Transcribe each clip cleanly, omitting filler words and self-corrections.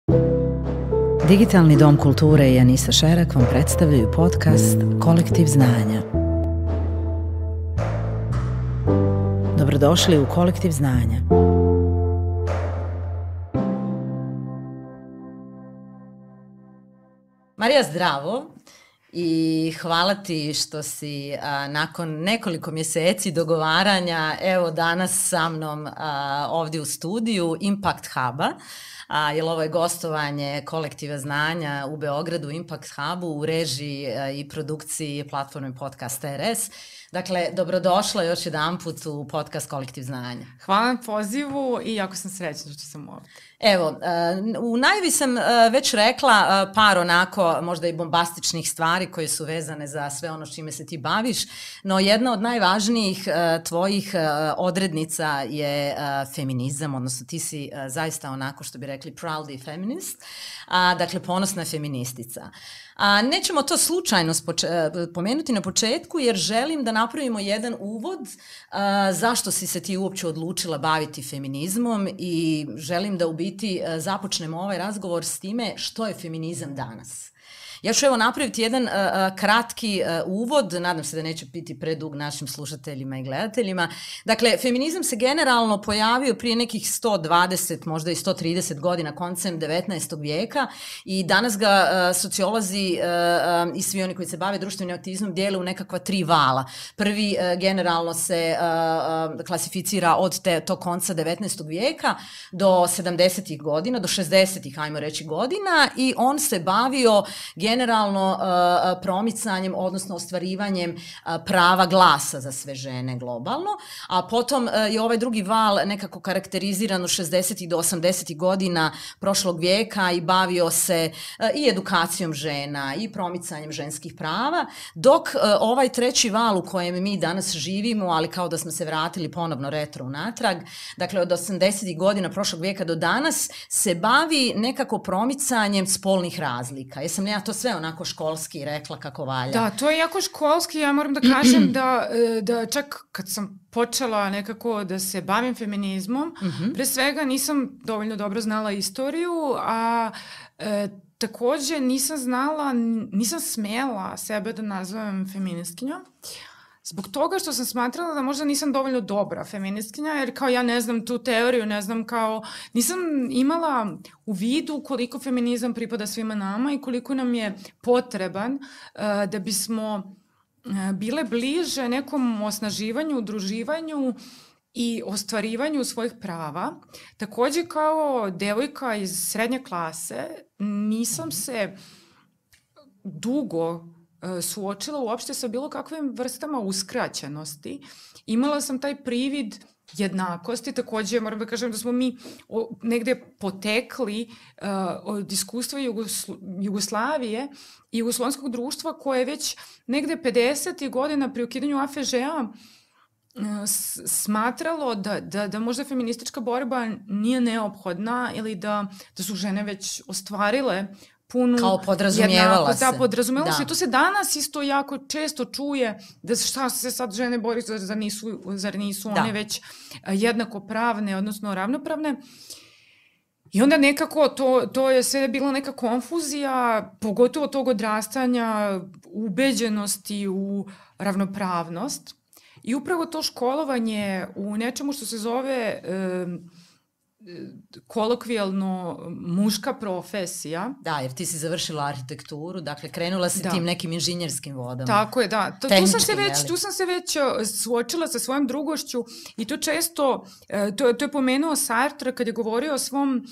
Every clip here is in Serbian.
Digitalni dom kulture i Anisa Šerak vam predstavljaju podcast Kolektiv znanja. Dobrodošli u Kolektiv znanja. Marija, zdravo i hvala ti što si nakon nekoliko mjeseci dogovaranja evo danas sa mnom ovdje u studiju Impact Huba. Jer ovo je gostovanje Kolektiva znanja u Beogradu, Impact Hubu, u režiji i produkciji platforme Podcast RS. Dakle, dobrodošla još jedan put u podcast Kolektiv znanja. Hvala na pozivu i jako sam srećna što sam ovdje. Evo, u najavi sam već rekla par onako možda i bombastičnih stvari koje su vezane za sve ono s čime se ti baviš, no jedna od najvažnijih tvojih odrednica je feminizam, odnosno ti si zaista onako što bi rekli proudly feminist, dakle ponosna feministica. Nećemo to slučajno pomenuti na početku jer želim da napravimo jedan uvod zašto si se ti uopće odlučila baviti feminizmom i želim da u biti započnemo ovaj razgovor s time što je feminizam danas. Ja ću evo napraviti jedan kratki uvod, nadam se da neće biti predug našim slušateljima i gledateljima. Dakle, feminizam se generalno pojavio prije nekih 120, možda i 130 godina, koncem 19. vijeka i danas ga sociolozi i svi oni koji se bave društvenim aktivizmom dijele u nekakva tri vala. Prvi generalno se klasificira od tog konca 19. vijeka do 70. godina, do 60. ajmo reći godina i on se bavio generalno promicanjem, odnosno ostvarivanjem prava glasa za sve žene globalno, a potom je ovaj drugi val nekako karakteriziran u 60. do 80. godina prošlog vijeka i bavio se i edukacijom žena i promicanjem ženskih prava, dok ovaj treći val u kojem mi danas živimo, ali kao da smo se vratili ponovno retro unatrag, dakle od 80. godina prošlog vijeka do danas, se bavi nekako promicanjem spolnih razlika. Jesam li ja to sve onako školski rekla kako valja? Da, to je jako školski. Ja moram da kažem da čak kad sam počela nekako da se bavim feminizmom, pre svega nisam dovoljno dobro znala istoriju, a takođe nisam smela sebe da nazovem feministkinjom. Zbog toga što sam smatrala da možda nisam dovoljno dobra feministkinja, jer kao ja ne znam tu teoriju, nisam imala u vidu koliko feminizam pripada svima nama i koliko nam je potreban da bismo bile bliže nekom osnaživanju, udruživanju i ostvarivanju svojih prava. Takođe kao devojka iz srednje klase nisam se dugo suočila uopšte sa bilo kakvim vrstama uskraćenosti. Imala sam taj privid jednakosti, takođe moram da kažem da smo mi negde potekli od iskustva Jugoslavije i jugoslovenskog društva koje je već negde 50. godina pri ukidanju AFŽ-a smatralo da možda feministička borba nije neophodna ili da su žene već ostvarile punu kao podrazumijevala se. Da, podrazumijevala se. I to se danas isto jako često čuje da šta se sad žene bori, zar nisu one već jednakopravne, odnosno ravnopravne. I onda nekako to je sve bila neka konfuzija, pogotovo tog odrastanja, ubeđenosti u ravnopravnost. I upravo to školovanje u nečemu što se zove kolokvijalno muška profesija. Da, jer ti si završila arhitekturu, dakle krenula si tim nekim inženjerskim vodama. Tako je, da. Tu sam se već suočila sa svojom drugošću i to često, to je pomenuo Sartre kad je govorio o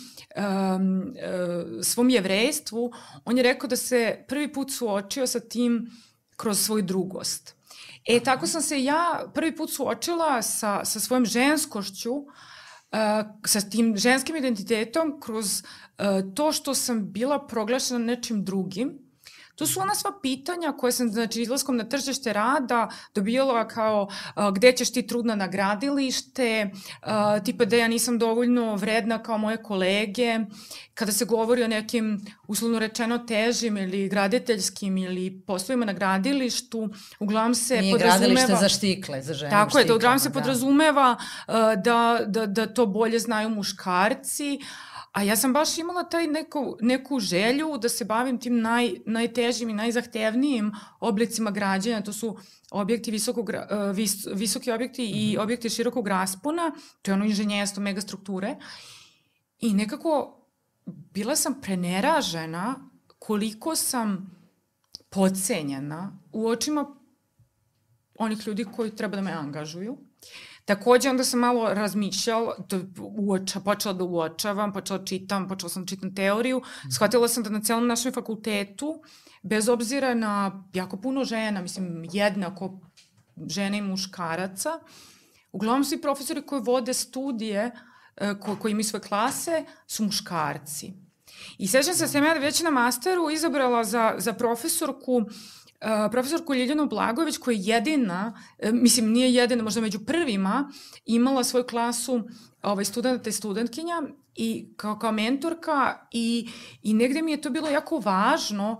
svom jevrejstvu, on je rekao da se prvi put suočio sa tim kroz svoju drugost. Tako sam se ja prvi put suočila sa svojom ženskošću, sa tim ženskim identitetom kroz to što sam bila proglašena nečim drugim. To su ona sva pitanja koje sam, znači, izlaskom na tržište rada dobijala kao gde ćeš ti trudna na gradilište, tipa da ja nisam dovoljno vredna kao moje kolege. Kada se govori o nekim, uslovno rečeno, težim ili graditeljskim ili poslovima na gradilištu, uglavnom se nije podrazumeva... Nije gradilište za štikle, za žene tako štiklama. Je, da uglavnom se podrazumeva da to bolje znaju muškarci, A ja sam baš imala neku želju da se bavim tim najtežim i najzahtevnijim oblicima građenja, to su objekti visoki objekti i objekti širokog raspona, to je ono inženjerstvo megastrukture. I nekako bila sam preneražena koliko sam podcenjena u očima onih ljudi koji treba da me angažuju. Takođe, onda sam malo razmišljala, počela da uočavam, počela sam da čitam teoriju, shvatila sam da na celom našem fakultetu, bez obzira na jako puno žena, mislim jednako žena i muškaraca, uglavnom svi profesori koji vode studije, koji imaju svoje klase, su muškarci. I sećam se da sam ja već na masteru izabrala za profesorku Ljiljanu Blagojević, koja je jedina, mislim nije jedina, možda među prvima, imala svoju klasu studenta i studentkinja i kao mentorka i negde mi je to bilo jako važno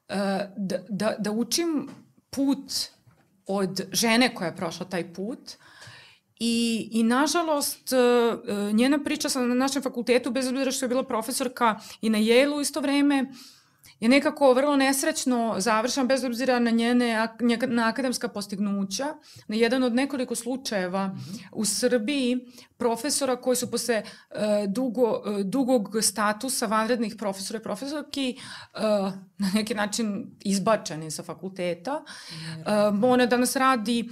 da učim put od žene koja je prošla taj put. I nažalost, njena priča na našem fakultetu, bez obzira što je bila profesorka i na Yale-u isto vreme, je nekako vrlo nesrećno završena, bez obzira na na akademska postignuća. Na jedan od nekoliko slučajeva u Srbiji profesora koji su posle dugog statusa vanrednih profesora i profesorki na neki način izbačeni sa fakulteta. Ona danas radi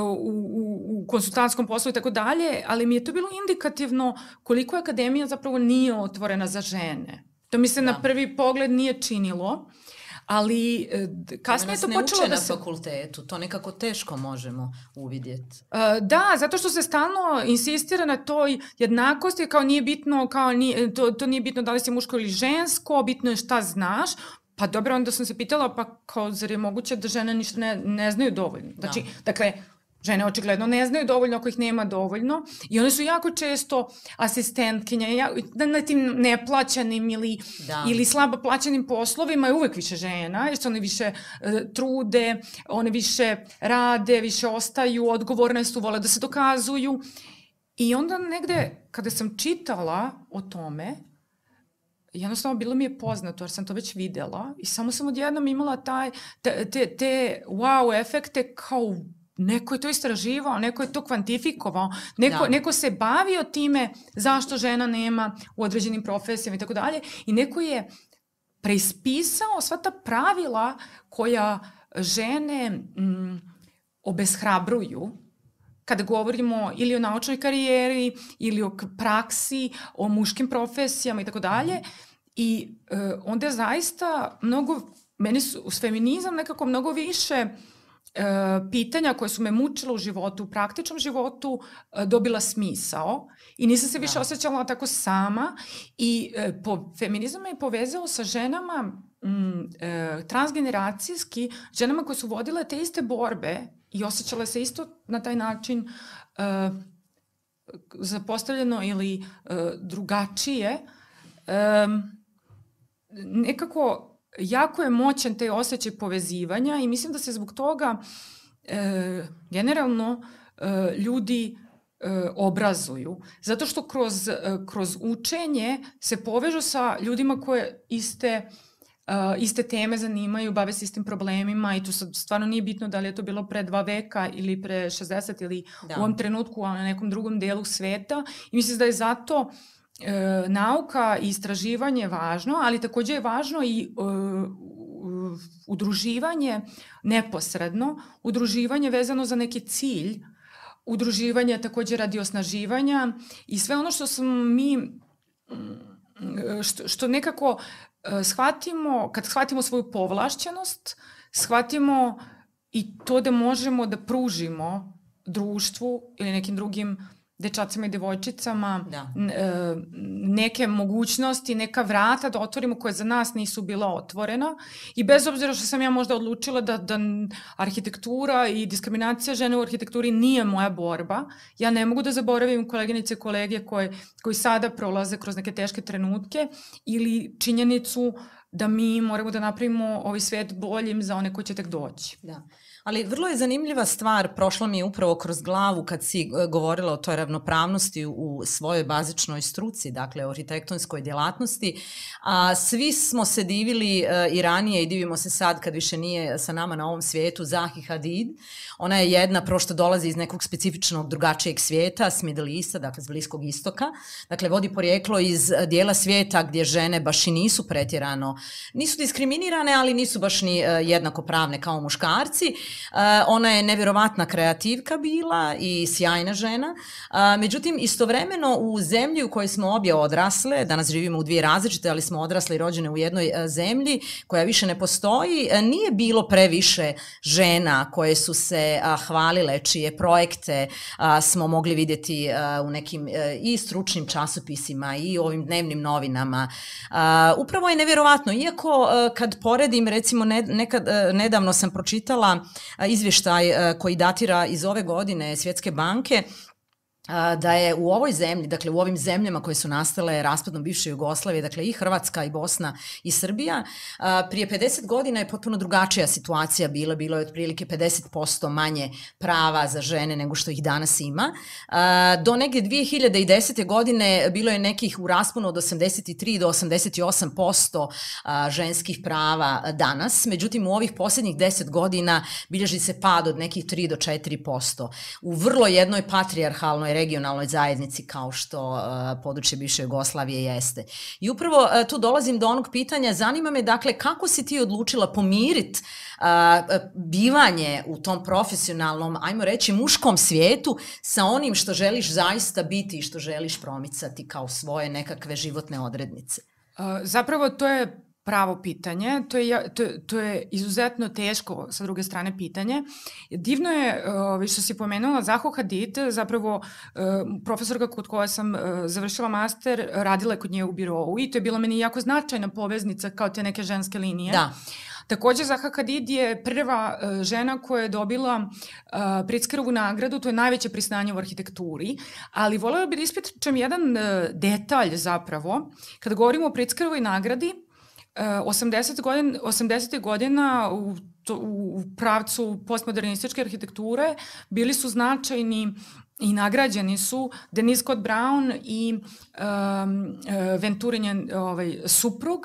u konsultantskom poslu i tako dalje, ali mi je to bilo indikativno koliko akademija zapravo nije otvorena za žene. To mi se na prvi pogled nije činilo, ali kasnije to počelo da se... Ne uče na fakultetu, to nekako teško možemo uvidjeti. Da, zato što se stalno insistira na toj jednakosti, kao nije bitno, to nije bitno da li si muško ili žensko, bitno je šta znaš. Pa dobro, onda sam se pitala, pa kao, zar je moguće da žene ništa ne znaju dovoljno? Znači, dakle, žene očigledno ne znaju dovoljno ako ih nema dovoljno i one su jako često asistentkinja na tim neplaćenim ili slabo plaćenim poslovima je uvek više žena jer se one više trude, one više rade, više ostaju, odgovorne su, vole da se dokazuju. I onda negde kada sam čitala o tome, jednostavno bilo mi je poznato jer sam to već videla i samo sam odjednom imala te wow efekte kao neko je to istraživao, neko je to kvantifikovao, neko se bavio time zašto žena nema u određenim profesijama i tako dalje i neko je preispisao sva ta pravila koja žene obeshrabruju kada govorimo ili o naučnoj karijeri ili o praksi, o muškim profesijama i tako dalje. I onda je zaista meni su uz feminizam nekako mnogo više pitanja koje su me mučila u životu, u praktičnom životu, dobila smisao i nisam se više osjećala tako sama i feminizam me je povezao sa ženama transgeneracijski, ženama koje su vodile te iste borbe i osjećale se isto na taj način zapostavljeno ili drugačije. Nekako jako je moćan taj osjećaj povezivanja i mislim da se zbog toga generalno ljudi obrazuju. Zato što kroz učenje se povežu sa ljudima koje iste teme zanimaju, bave se istim problemima i tu stvarno nije bitno da li je to bilo pre 2 veka ili pre 60 ili u ovom trenutku na nekom drugom delu sveta. I mislim da je zato nauka i istraživanje važno, ali takođe je važno i udruživanje neposredno, udruživanje vezano za neki cilj, udruživanje takođe radi osnaživanja i sve ono što što nekako shvatimo, kad shvatimo svoju povlašćenost, shvatimo i to da možemo da pružimo društvu ili nekim drugim dečacima i devojčicama neke mogućnosti, neka vrata da otvorimo koje za nas nisu bila otvorena i bez obzira što sam ja možda odlučila da arhitektura i diskriminacija žene u arhitekturi nije moja borba, ja ne mogu da zaboravim koleginice i kolege koji sada prolaze kroz neke teške trenutke ili činjenicu da mi moramo da napravimo ovaj svet boljim za one koji će tek doći. Da. Ali vrlo je zanimljiva stvar, prošla mi je upravo kroz glavu kad si govorila o toj ravnopravnosti u svojoj bazičnoj struci, dakle o arhitektonskoj djelatnosti, a svi smo se divili i ranije i divimo se sad kad više nije sa nama na ovom svijetu Zahi Hadid. Ona je jedna, prvo što dolazi iz nekog specifičnog drugačijeg svijeta, s Middle Easta, dakle s Bliskog istoka, dakle vodi porijeklo iz dijela svijeta gdje žene baš i nisu pretjerano, nisu diskriminirane, ali nisu baš ni jednakopravne kao muškarci. Ona je nevjerovatna kreativka bila i sjajna žena, međutim istovremeno u zemlji u kojoj smo obje odrasle, danas živimo u dvije različite, ali smo odrasle i rođene u jednoj zemlji koja više ne postoji, nije bilo previše žena koje su se hvalile, čije projekte smo mogli vidjeti u nekim i stručnim časopisima i ovim dnevnim novinama. Upravo je nevjerovatno, iako kad poredim, recimo nedavno sam pročitala izvještaj koji datira iz ove godine Svjetske banke, da je u ovoj zemlji, dakle u ovim zemljama koje su nastale raspadom bivše Jugoslavije, dakle i Hrvatska i Bosna i Srbija, prije 50 godina je potpuno drugačija situacija bila, bilo je otprilike 50% manje prava za žene nego što ih danas ima. Do negdje 2010. godine bilo je nekih u rasponu od 83 do 88% ženskih prava danas, međutim u ovih posljednjih 10 godina bilježi se pad od nekih 3 do 4%. U vrlo jednoj patrijarhalnoj regionalnoj zajednici kao što područje bivše Jugoslavije jeste. I upravo tu dolazim do onog pitanja, zanima me dakle kako si ti odlučila pomiriti bivanje u tom profesionalnom, ajmo reći, muškom svijetu sa onim što želiš zaista biti i što želiš promicati kao svoje nekakve životne odrednice? Zapravo to je pravo pitanje, to je izuzetno teško sa druge strane pitanje. Divno je što si pomenula Zahu Hadid, zapravo profesorka kod koja sam završila master, radila je kod nje u birovu i to je bila meni jako značajna poveznica kao te neke ženske linije. Da. Također Zaha Hadid je prva žena koja je dobila Pritzkerovu nagradu, to je najveće priznanje u arhitekturi, ali voljela bih da ispričam jedan detalj zapravo. Kada govorimo o Pritzkerovoj nagradi, 80. godina u pravcu postmodernističke arhitekture bili su značajni i nagrađeni su Denise Scott Brown i Venturinjen suprug.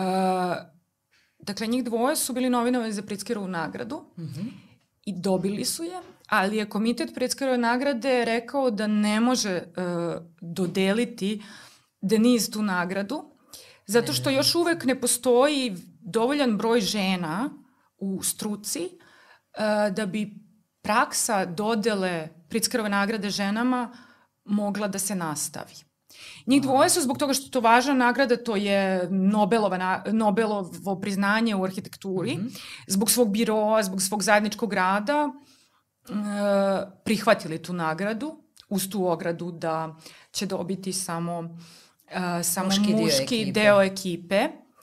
Dakle, njih dvoje su bili nominovani za Pritzkerovu nagradu i dobili su je, ali je komitet Pritzkerove nagrade rekao da ne može dodeliti Denise tu nagradu, zato što još uvek ne postoji dovoljan broj žena u struci da bi praksa dodele Pritzkerove nagrade ženama mogla da se nastavi. Njih dvoje su zbog toga što je to važna nagrada, to je Nobelovo priznanje u arhitekturi, zbog svog biroa, zbog svog zajedničkog rada prihvatili tu nagradu uz tu ogradu da će dobiti samo muški deo ekipe,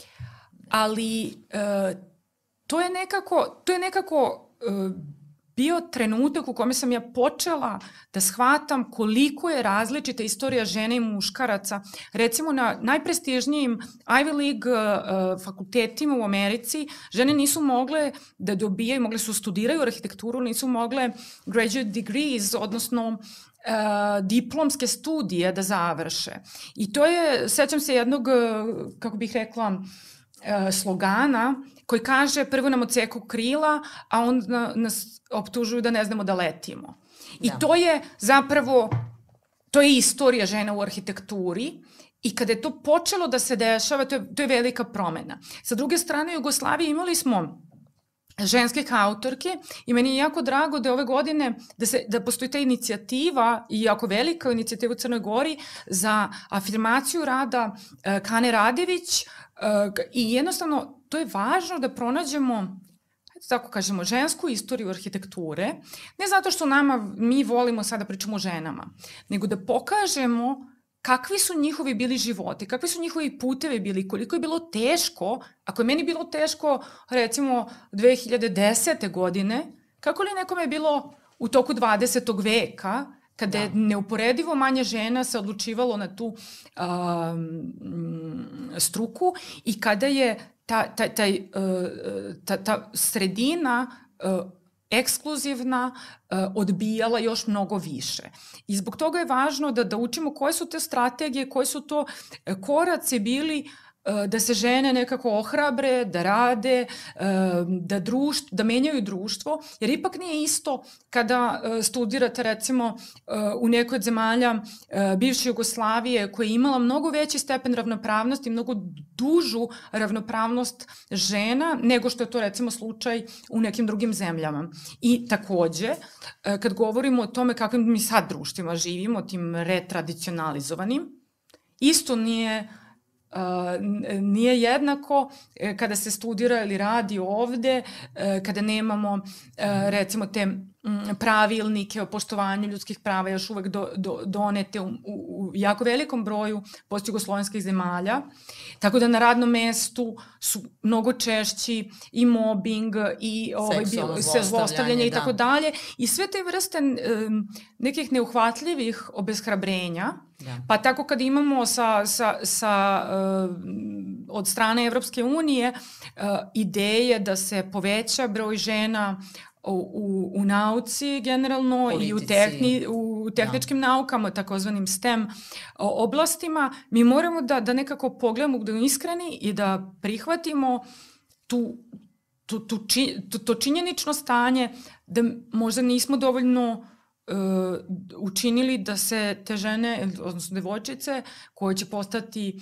ali to je nekako bio trenutak u kome sam ja počela da shvatam koliko je različita istorija žene i muškaraca. Recimo na najprestižnijim Ivy League fakultetima u Americi žene nisu mogle da dobijaju, mogle su studiraju arhitekturu, nisu mogle graduate degrees, odnosno diplomske studije da završe. I to je, sećam se jednog, kako bih rekla, slogana koji kaže prvo nam odseku krila, a onda nas optužuju da ne znamo da letimo. I to je zapravo, to je istorija žena u arhitekturi i kada je to počelo da se dešava, to je velika promena. Sa druge strane, u Jugoslaviji imali smo ženskih autorke i meni je jako drago da ove godine da postoji ta inicijativa i jako velika inicijativa u Crnoj Gori za afirmaciju rada Kane Radević i jednostavno to je važno da pronađemo, tako kažemo, žensku istoriju arhitekture, ne zato što mi volimo sada da pričamo o ženama, nego da pokažemo kakvi su njihovi bili životi, kakvi su njihovi putevi bili, koliko je bilo teško, ako je meni bilo teško, recimo, 2010. godine, kako li nekome je bilo u toku 20. veka, kada je neuporedivo manje žena se odlučivalo na tu struku i kada je ta sredina ekskluzivna odbijala još mnogo više. I zbog toga je važno da učimo koje su te strategije, koji su to koraci bili da se žene nekako ohrabre, da rade, da menjaju društvo, jer ipak nije isto kada studirate recimo u nekoj od zemalja bivše Jugoslavije koja je imala mnogo veći stepen ravnopravnosti, mnogo dužu ravnopravnost žena nego što je to recimo slučaj u nekim drugim zemljama. I takođe, kad govorimo o tome kakvim mi sad društvima živimo, tim retradicionalizovanim, isto nije jednako kada se studira ili radi ovde, kada nemamo recimo te pravilnike o poštovanju ljudskih prava još uvek donete u jako velikom broju postjugoslovenskih zemalja. Tako da na radnom mestu su mnogo češći i mobbing i zlostavljanje i tako dalje. I sve te vrste nekih neuhvatljivih obeshrabrenja, pa tako kad imamo od strane Evropske unije ideje da se poveća broj žena u nauci generalno, politici, i u tehničkim naukama, takozvanim STEM oblastima, mi moramo da nekako pogledamo, da iskreni i da prihvatimo to činjenično stanje da možda nismo dovoljno učinili da se te žene, odnosno devojčice koje će postati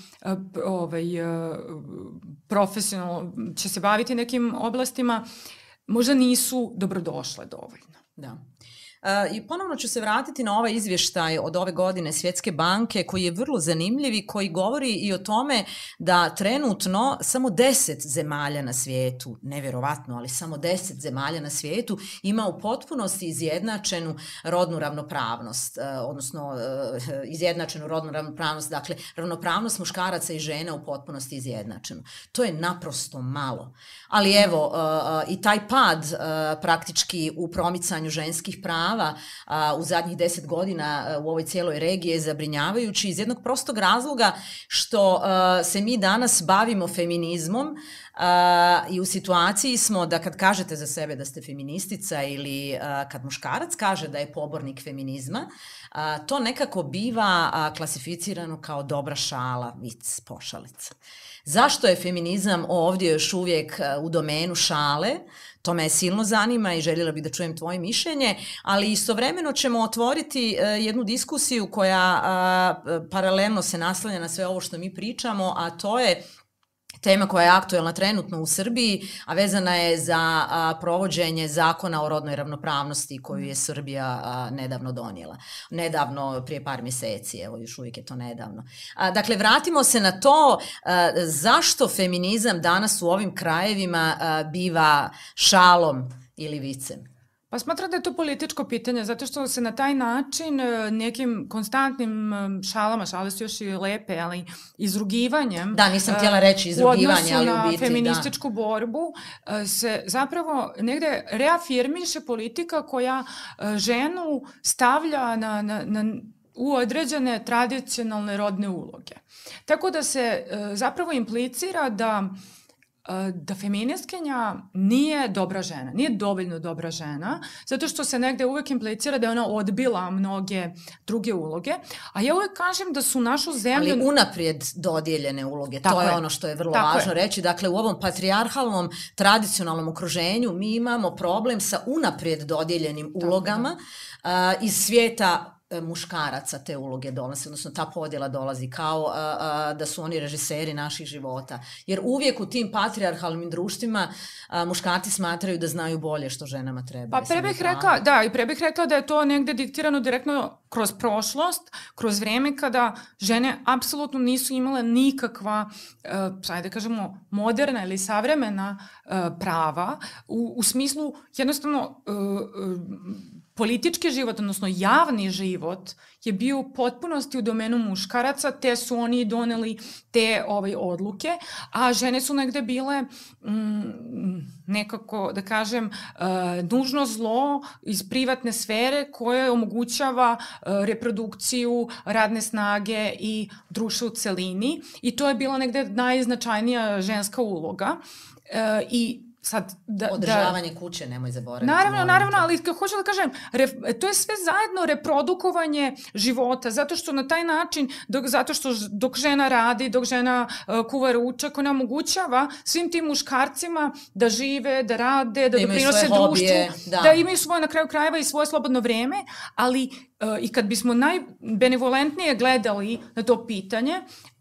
profesionalno, će se baviti nekim oblastima, možda nisu dobrodošle dovoljno. Da. I ponovno ću se vratiti na ovaj izvještaj od ove godine Svjetske banke koji je vrlo zanimljiv i koji govori i o tome da trenutno samo 10 zemalja na svijetu, nevjerovatno, ali samo 10 zemalja na svijetu ima u potpunosti izjednačenu rodnu ravnopravnost, odnosno izjednačenu rodnu ravnopravnost, dakle ravnopravnost muškaraca i žena u potpunosti izjednačenu. To je naprosto malo. Ali evo, i taj pad praktički u promicanju ženskih prava u zadnjih 10 godina u ovoj cijeloj regiji je zabrinjavajući iz jednog prostog razloga što se mi danas bavimo feminizmom i u situaciji smo da kad kažete za sebe da ste feministica ili kad muškarac kaže da je pobornik feminizma, to nekako biva klasificirano kao dobra šala, vic, pošalica. Zašto je feminizam ovdje još uvijek u domenu šale? To me silno zanima i željela bih da čujem tvoje mišljenje, ali istovremeno ćemo otvoriti jednu diskusiju koja paralelno se naslanja na sve ovo što mi pričamo, a to je tema koja je aktuelna trenutno u Srbiji, a vezana je za provođenje zakona o rodnoj ravnopravnosti koju je Srbija nedavno donijela. Nedavno, prije par mjeseci, evo još uvijek je to nedavno. Dakle, vratimo se na to zašto feminizam danas u ovim krajevima biva šalom ili vicem. Pa smatram da je to političko pitanje, zato što se na taj način nekim konstantnim šalama, šale su još i lepe, ali izrugivanjem... Da, nisam htjela reći izrugivanje, ali u biti, u odnosu na feminističku borbu se zapravo negde reafirmiše politika koja ženu stavlja u određene tradicionalne rodne uloge. Tako da se zapravo implicira da feministkinja nije dobra žena, nije dovoljno dobra žena, zato što se negde uvek implicira da je ona odbila mnoge druge uloge, a ja uvek kažem da su našu zemlju... Ali unaprijed dodijeljene uloge, to je ono što je vrlo važno reći. Dakle, u ovom patrijarhalnom, tradicionalnom okruženju mi imamo problem sa unaprijed dodijeljenim ulogama iz svijeta muškaraca te uloge dolaze, odnosno ta podjela dolazi kao da su oni režiseri naših života. Jer uvijek u tim patrijarhalnim društvima muškarci smatraju da znaju bolje što ženama treba. Pa pre bih rekla da je to negde diktirano direktno kroz prošlost, kroz vreme kada žene apsolutno nisu imale nikakva, ajde kažemo, moderna ili savremena prava, u smislu jednostavno politički život, odnosno javni život, je bio u potpunosti u domenu muškaraca, te su oni doneli te odluke, a žene su negde bile nekako, da kažem, nužno zlo iz privatne sfere koje omogućava reprodukciju radne snage i društva u celini, i to je bila negde najznačajnija ženska uloga. I sad, održavanje kuće, nemoj zaboraviti. Naravno, ali hoću da kažem, to je sve zajedno reprodukovanje života, zato što na taj način, dok žena radi, dok žena kuva ručak, ona omogućava svim tim muškarcima da žive, da rade, da doprinose društvu, da imaju svoje, na kraju krajeva, i svoje slobodno vreme, ali i kad bismo najbenevolentnije gledali na to pitanje,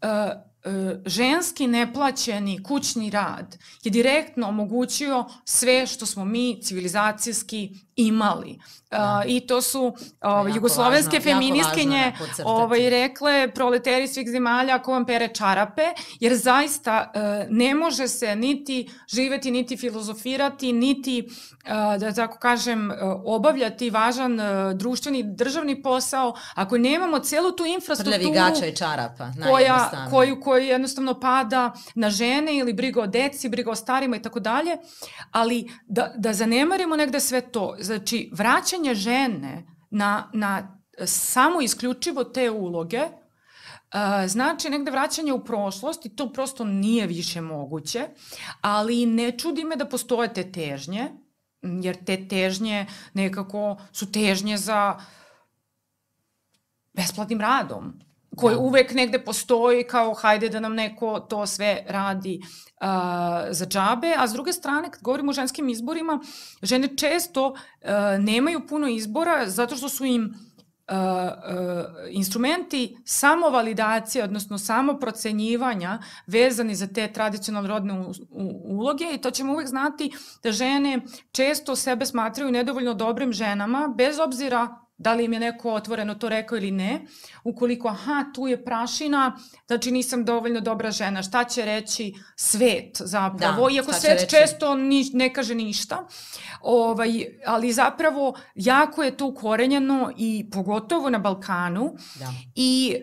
ženski neplaćeni kućni rad je direktno omogućio sve što smo mi civilizacijski imali. I to su jugoslovenske feministkinje rekle, proleteri svih zemalja, ko vam pere čarape, jer zaista ne može se niti živeti, niti filozofirati, niti, da tako kažem, obavljati važan društveni, državni posao ako nemamo celu tu infrastrukturu gača i čarapa, koju jednostavno pada na žene, ili briga o deci, briga o starima i tako dalje, ali da zanemarimo negde sve to. Znači, vraćanje žene na samo isključivo te uloge znači negde vraćanje u prošlost, i to prosto nije više moguće, ali ne čudi me da postoje te težnje, jer te težnje nekako su težnje za besplatnim radom, koji uvek negde postoji kao hajde da nam neko to sve radi za džabe, a s druge strane, kad govorimo o ženskim izborima, žene često nemaju puno izbora zato što su im instrumenti samovalidacije, odnosno samoprocenjivanja vezani za te tradicionalne rodne uloge, i to ćemo uvek znati da žene često sebe smatraju nedovoljno dobrim ženama, bez obzira da li im je neko otvoreno to rekao ili ne, ukoliko, tu je prašina, znači nisam dovoljno dobra žena, šta će reći svet zapravo, iako svet često ne kaže ništa, ali zapravo jako je to ukorenjeno i pogotovo na Balkanu, i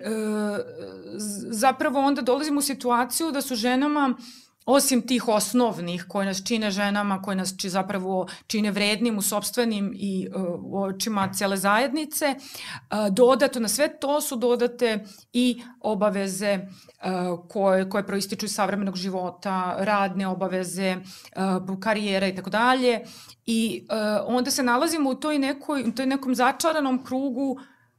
zapravo onda dolazimo u situaciju da su ženama, osim tih osnovnih koje nas čine ženama, koje nas zapravo čine vrednim u sopstvenim i u očima cele zajednice, dodato na sve to su dodate i obaveze koje proističu iz savremenog života, radne obaveze, karijera i tako dalje, i onda se nalazimo u toj nekom začaranom krugu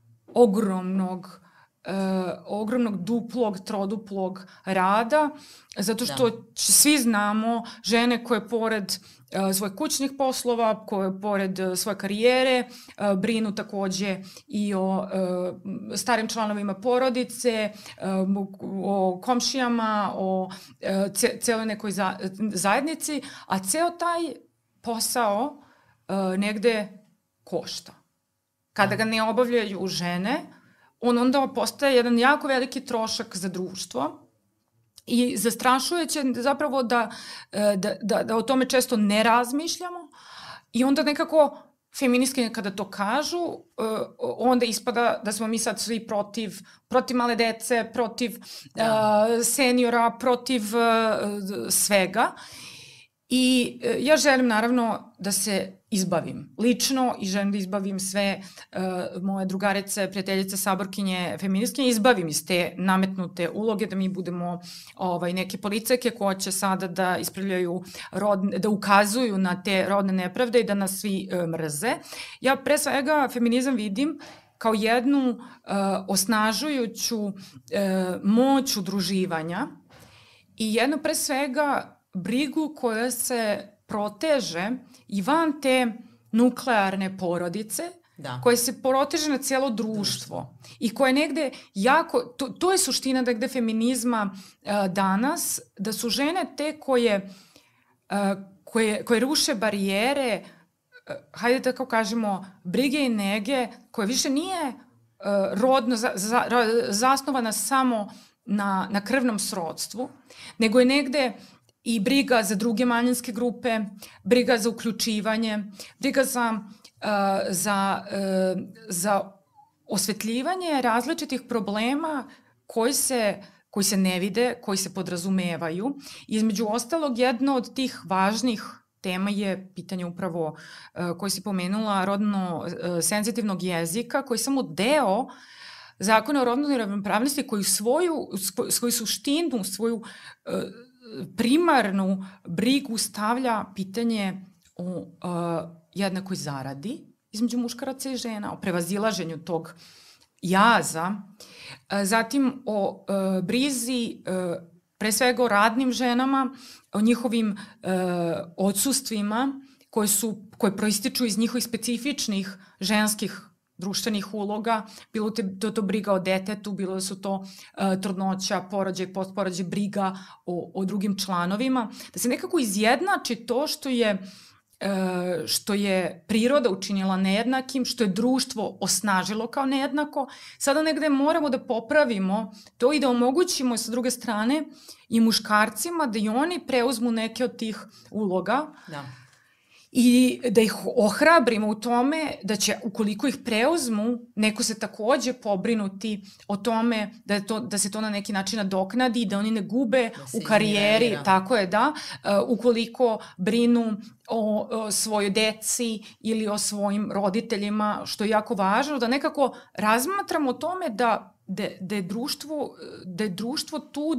ogromnog duplog, troduplog rada, zato što svi znamo žene koje pored svojih kućnih poslova, koje pored svoje karijere brinu takođe i o starim članovima porodice, o komšijama, o celoj nekoj zajednici, a ceo taj posao negde košta. Kada ga ne obavljaju žene, on onda postaje jedan jako veliki trošak za društvo, i zastrašujuće zapravo da o tome često ne razmišljamo, i onda nekako feministkinje kada to kažu, onda ispada da smo mi sad svi protiv male dece, protiv seniora, protiv svega. I ja želim naravno da se izbavim lično, i želim da izbavim sve moje drugarice, prijateljice, saborkinje, feministkinje, izbavim iz te nametnute uloge da mi budemo neke policajke koje će sada da ispravljaju, da ukazuju na te rodne nepravde i da nas svi mrze. Ja pre svega feminizam vidim kao jednu osnažujuću moć udruživanja i jedno pre svega brigu koja se proteže i van te nuklearne porodice, koje se proteže na cijelo društvo i koje negde jako, to je suština negde feminizma danas, da su žene te koje ruše barijere, hajde da kao kažemo, brige i nege, koja više nije rodno zasnovana samo na krvnom srodstvu, nego je negde i briga za druge manjinske grupe, briga za uključivanje, briga za osvetljivanje različitih problema koji se ne vide, koji se podrazumevaju. Između ostalog, jedna od tih važnih tema je pitanje upravo koje si pomenula, rodno senzitivnog jezika, koji je samo deo Zakona o rodnoj ravnopravnosti koji svoju suštinu, svoju primarnu brigu stavlja pitanje o jednakoj zaradi između muškaraca i žena, o prevazilaženju tog jaza, zatim o brizi pre svega o radnim ženama, o njihovim odsustvima koje proističu iz njihovih specifičnih ženskih društvenih uloga, bilo to briga o detetu, bilo da su to trudnoća, porođaj, postporođaj, briga o drugim članovima, da se nekako izjednači to što je priroda učinila nejednakim, što je društvo osnažilo kao nejednako. Sada negde moramo da popravimo to i da omogućimo sa druge strane i muškarcima da i oni preuzmu neke od tih uloga. Da. I da ih ohrabrimo u tome da će, ukoliko ih preuzmu, neko se takođe pobrinuti o tome da se to na neki način nadoknadi i da oni ne gube u karijeri, tako je, da, ukoliko brinu o svojoj deci ili o svojim roditeljima, što je jako važno, da nekako razmatramo o tome da je društvo tu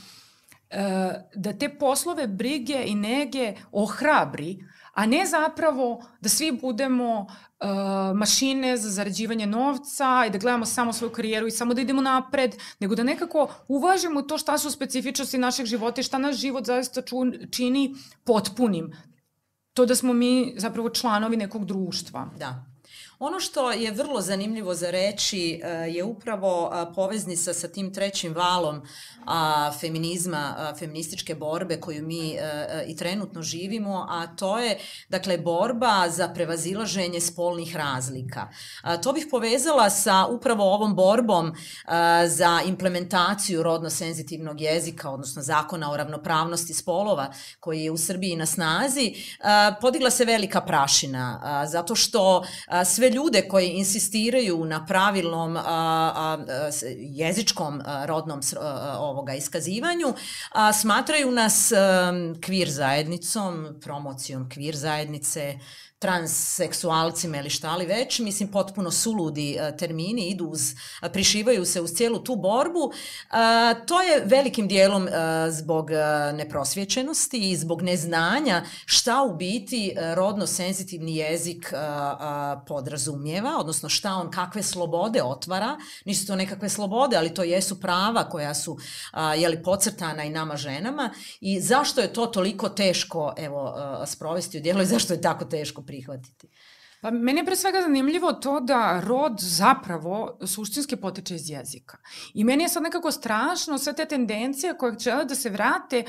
da te poslove brige i nege ohrabri, a ne zapravo da svi budemo mašine za zarađivanje novca i da gledamo samo svoju karijeru i samo da idemo napred, nego da nekako uvažimo to šta su specifičnosti našeg života i šta naš život zaista čini potpunim. To da smo mi zapravo članovi nekog društva. Da. Ono što je vrlo zanimljivo za reći je upravo poveznica sa tim trećim valom feminizma, feminističke borbe koju mi i trenutno živimo, a to je, dakle, borba za prevazilaženje spolnih razlika. To bih povezala sa upravo ovom borbom za implementaciju rodno senzitivnog jezika, odnosno Zakona o ravnopravnosti spolova koji je u Srbiji na snazi. Podigla se velika prašina, zato što sve ljude koji insistiraju na pravilnom jezičkom rodnom iskazivanju, smatraju nas kvir zajednicom, promocijom kvir zajednice, transseksualcima ili šta li već, mislim, potpuno suludi termini, prišivaju se uz cijelu tu borbu. To je velikim dijelom zbog neprosvjećenosti i zbog neznanja šta u biti rodno senzitivni jezik podrazumijeva, odnosno šta on, kakve slobode otvara. Nisu to nekakve slobode, ali to jesu prava koja su podcrtana i nama ženama, i zašto je to toliko teško sprovesti u djelo i zašto je tako teško prihvatiti? Pa meni je pre svega zanimljivo to da rod zapravo suštinski potiče iz jezika. I meni je sad nekako strašno sve te tendencije koje žele da se vrate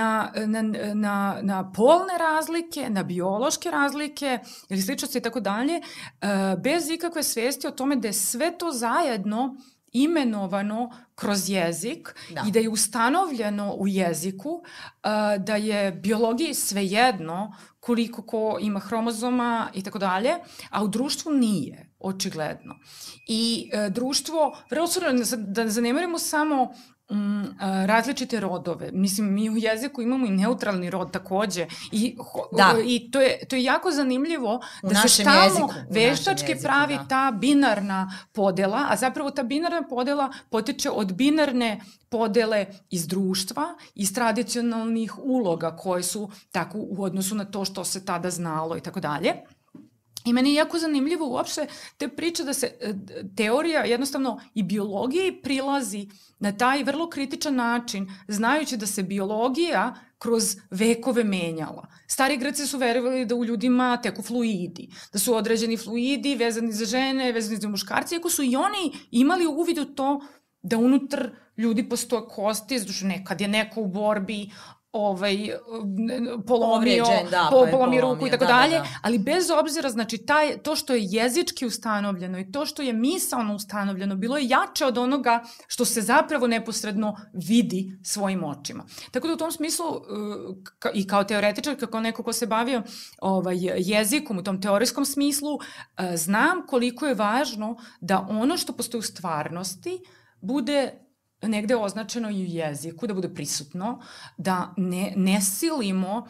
na polne razlike, na biološke razlike ili sličnosti i tako dalje, bez ikakve svesti o tome da je sve to zajedno imenovano kroz jezik i da je ustanovljeno u jeziku, da je biologiji svejedno koliko ko ima hromozoma i tako dalje, a u društvu nije, očigledno. I društvo, da ne zanemarimo samo različite rodove. Mislim, mi u jeziku imamo i neutralni rod takođe. I to je jako zanimljivo da se tamo veštački pravi ta binarna podela, a zapravo ta binarna podela potiče od binarne podele iz društva, iz tradicionalnih uloga koje su tako u odnosu na to što se tada znalo i tako dalje. I meni je jako zanimljivo uopšte te priče da se teorija jednostavno i biologiji prilazi na taj vrlo kritičan način, znajući da se biologija kroz vekove menjala. Stari Grci su verovali da u ljudima teku fluidi, da su određeni fluidi vezani za žene, vezani za muškarce, iako su i oni imali uvid u to da unutar ljudi postoje kosti, zato što nekad je neko u borbi polomio ruku i tako dalje, ali bez obzira, znači to što je jezički ustanovljeno i to što je misaono ustanovljeno bilo je jače od onoga što se zapravo neposredno vidi svojim očima. Tako da u tom smislu i kao teoretičar, kao neko ko se bavio jezikom u tom teorijskom smislu, znam koliko je važno da ono što postoji u stvarnosti bude negde označeno i u jeziku, da bude prisutno, da ne silimo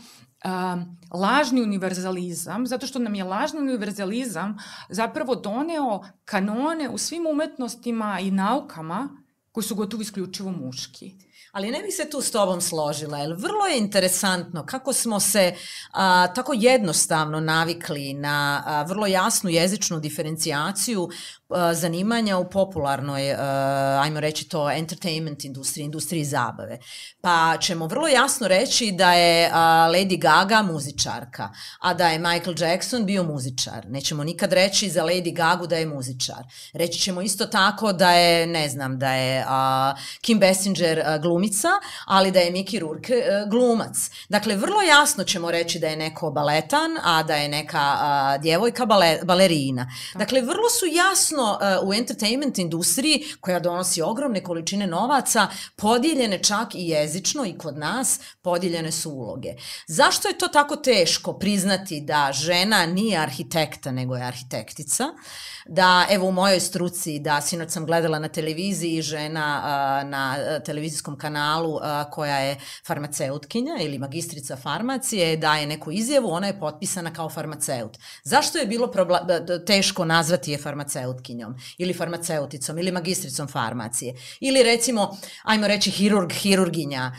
lažni univerzalizam, zato što nam je lažni univerzalizam zapravo doneo kanone u svim umetnostima i naukama koji su gotovo isključivo muški. Ali ne bih se tu s tobom složila, jer vrlo je interesantno kako smo se tako jednostavno navikli na vrlo jasnu jezičnu diferencijaciju zanimanja u popularnoj, ajmo reći to, entertainment industriji zabave. Pa ćemo vrlo jasno reći da je Lady Gaga muzičarka, a da je Michael Jackson bio muzičar. Nećemo nikad reći za Lady Gagu da je muzičar. Reći ćemo isto tako da je, ne znam, da je Kim Basinger glumica, ali da je Mickey Rourke glumac. Dakle, vrlo jasno ćemo reći da je neko baletan, a da je neka djevojka balerina. Dakle, vrlo su jasno u entertainment industriji, koja donosi ogromne količine novaca, podijeljene čak i jezično i kod nas, podijeljene su uloge. Zašto je to tako teško priznati da žena nije arhitekta, nego je arhitektica? Da, evo u mojoj struci, da sinoć sam gledala na televiziji žena na televizijskom kanalu koja je farmaceutkinja ili magistrica farmacije, daje neku izjavu, ona je potpisana kao farmaceut. Zašto je bilo teško nazvati je farmaceutkinjom ili farmaceuticom ili magistricom farmacije? Ili recimo, ajmo reći hirurginja,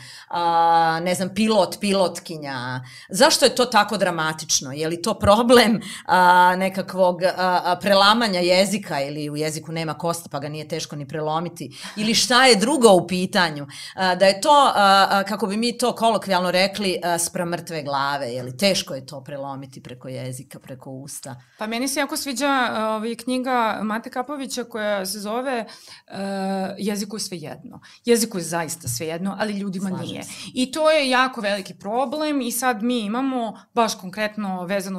ne znam, pilotkinja. Zašto je to tako dramatično? Je li to problem nekakvog prelamanja jezika ili u jeziku nema kosti pa ga nije teško ni prelomiti? Ili šta je drugo u pitanju? Da je to, kako bi mi to kolokvijalno rekli, spram mrtve glave. Je li teško je to prelomiti preko jezika, preko usta? Pa meni se jako sviđa knjiga Mate Kapovića koja se zove Jeziku je svejedno. Jeziku je zaista svejedno, ali ljudima nije. I to je jako veliki problem i sad mi imamo, baš konkretno vezano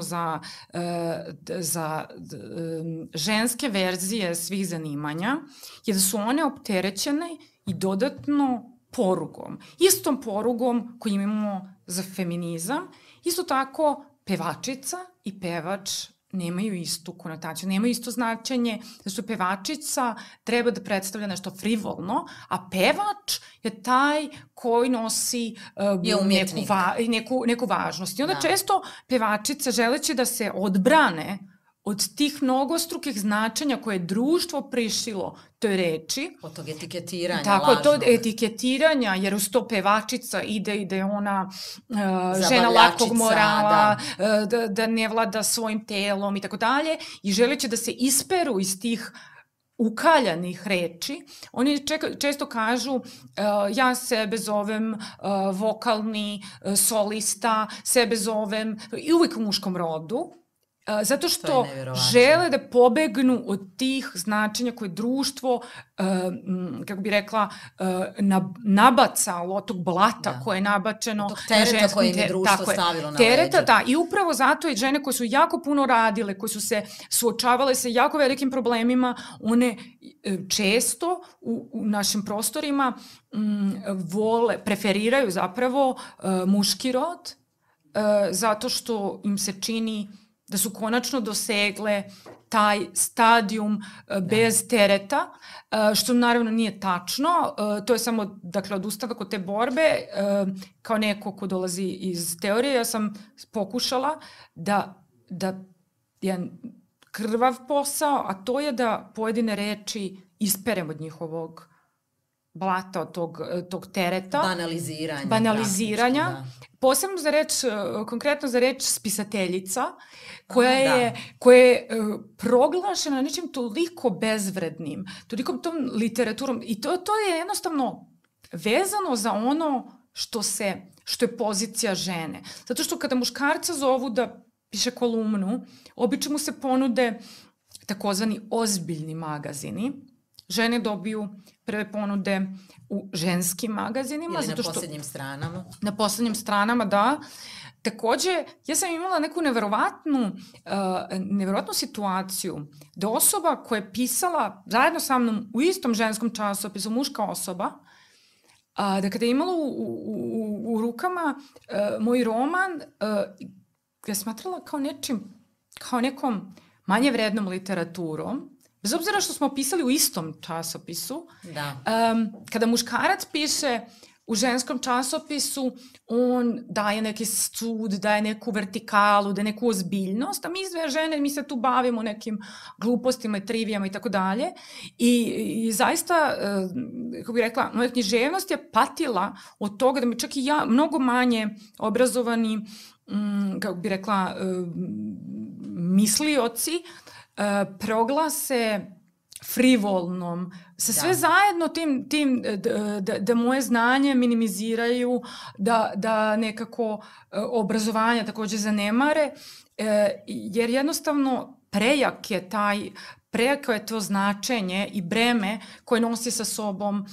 za ženske verzije svih zanimanja, jer su one opterećene i dodatno porugom. Istom porugom koju imamo za feminizam, isto tako pevačica i pevač nemaju istu konotaciju, nemaju isto značenje, da što pevačica treba da predstavlja nešto frivolno, a pevač je taj koji nosi neku važnost. I onda često pevačice, želeći da se odbrane od tih mnogostrukih značenja koje je društvo prišilo toj reči. Od tog etiketiranja tako, lažnog. Tako, to etiketiranja, jer uz to pevačica ide i da je ona žena lakog morala, da ne vlada svojim telom i tako dalje. I želeći da se isperu iz tih ukaljanih reči, oni često kažu ja sebe zovem vokalni solista, sebe zovem i uvijek u muškom rodu, zato što žele da pobegnu od tih značenja koje društvo, kako bi rekla, nabacalo, od tog blata koje je nabačeno. Od tog tereta koje im je društvo stavilo na leđa. Da, i upravo zato i žene koje su jako puno radile, koje su se suočavale sa jako velikim problemima, one često u našim prostorima preferiraju zapravo muški rod, zato što im se čini da su konačno dosegle taj stadijum bez tereta, što naravno nije tačno. To je samo, dakle, odustavak od te borbe. Kao neko ko dolazi iz teorije, ja sam pokušala da jedan krvav posao, a to je da pojedine reči isperem od njihovog blata, od tog tereta. Banaliziranja. Posebno konkretno za reč spisateljica, koja je proglašena nečim toliko bezvrednim, toliko tom literaturom. I to je jednostavno vezano za ono što je pozicija žene. Zato što kada muškarca zovu da piše kolumnu, obično mu se ponude takozvani ozbiljni magazini, žene dobiju prve ponude u ženskim magazinima. Ili na poslednjim stranama. Na poslednjim stranama, da. Takođe, ja sam imala neku neverovatnu situaciju da osoba koja je pisala zajedno sa mnom u istom ženskom časopisu, muška osoba, da kada je imala u rukama moj roman, je smatrala kao nekom manje vrednom literaturom, bez obzira što smo pisali u istom časopisu. Da. Kada muškarac piše u ženskom časopisu, on daje neki sud, daje neku vertikalu, daje neku ozbiljnost, a mi sve žene, mi se tu bavimo nekim glupostima i trivijama i tako dalje. I zaista, kako bih rekla, moja književnost je patila od toga da mi čak i ja, mnogo manje obrazovani, kako bih rekla, mislioci, proglase frivolnom, sa sve zajedno tim da moje znanje minimiziraju, da nekako obrazovanje takođe zanemare, jer jednostavno prejako je to značenje i breme koje nosi sa sobom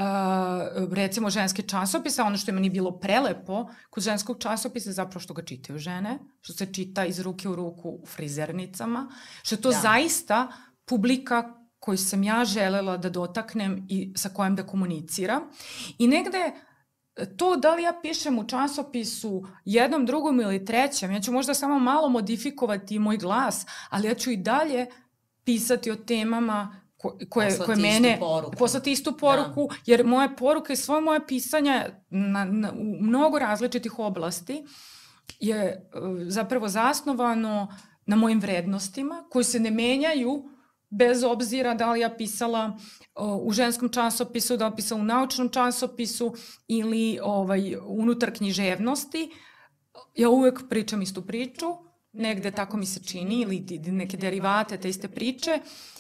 recimo ženski časopis, a ono što je meni bilo prelepo kod ženskog časopisa je zapravo što ga čitaju žene, što se čita iz ruke u ruku u frizernicama, što je to zaista publika koju sam ja želela da dotaknem i sa kojom da komuniciram. I negde to da li ja pišem u časopisu jednom, drugom ili trećem, ja ću možda samo malo modifikovati moj glas, ali ja ću i dalje pisati o temama koje mene... Poslati istu poruku, jer moje poruke i svoje moje pisanja u mnogo različitih oblasti je zapravo zasnovano na mojim vrednostima, koji se ne menjaju bez obzira da li ja pisala u ženskom časopisu, da li pisala u naučnom časopisu ili unutar književnosti. Ja uvek pričam istu priču, negde tako mi se čini, ili neke derivate te iste priče,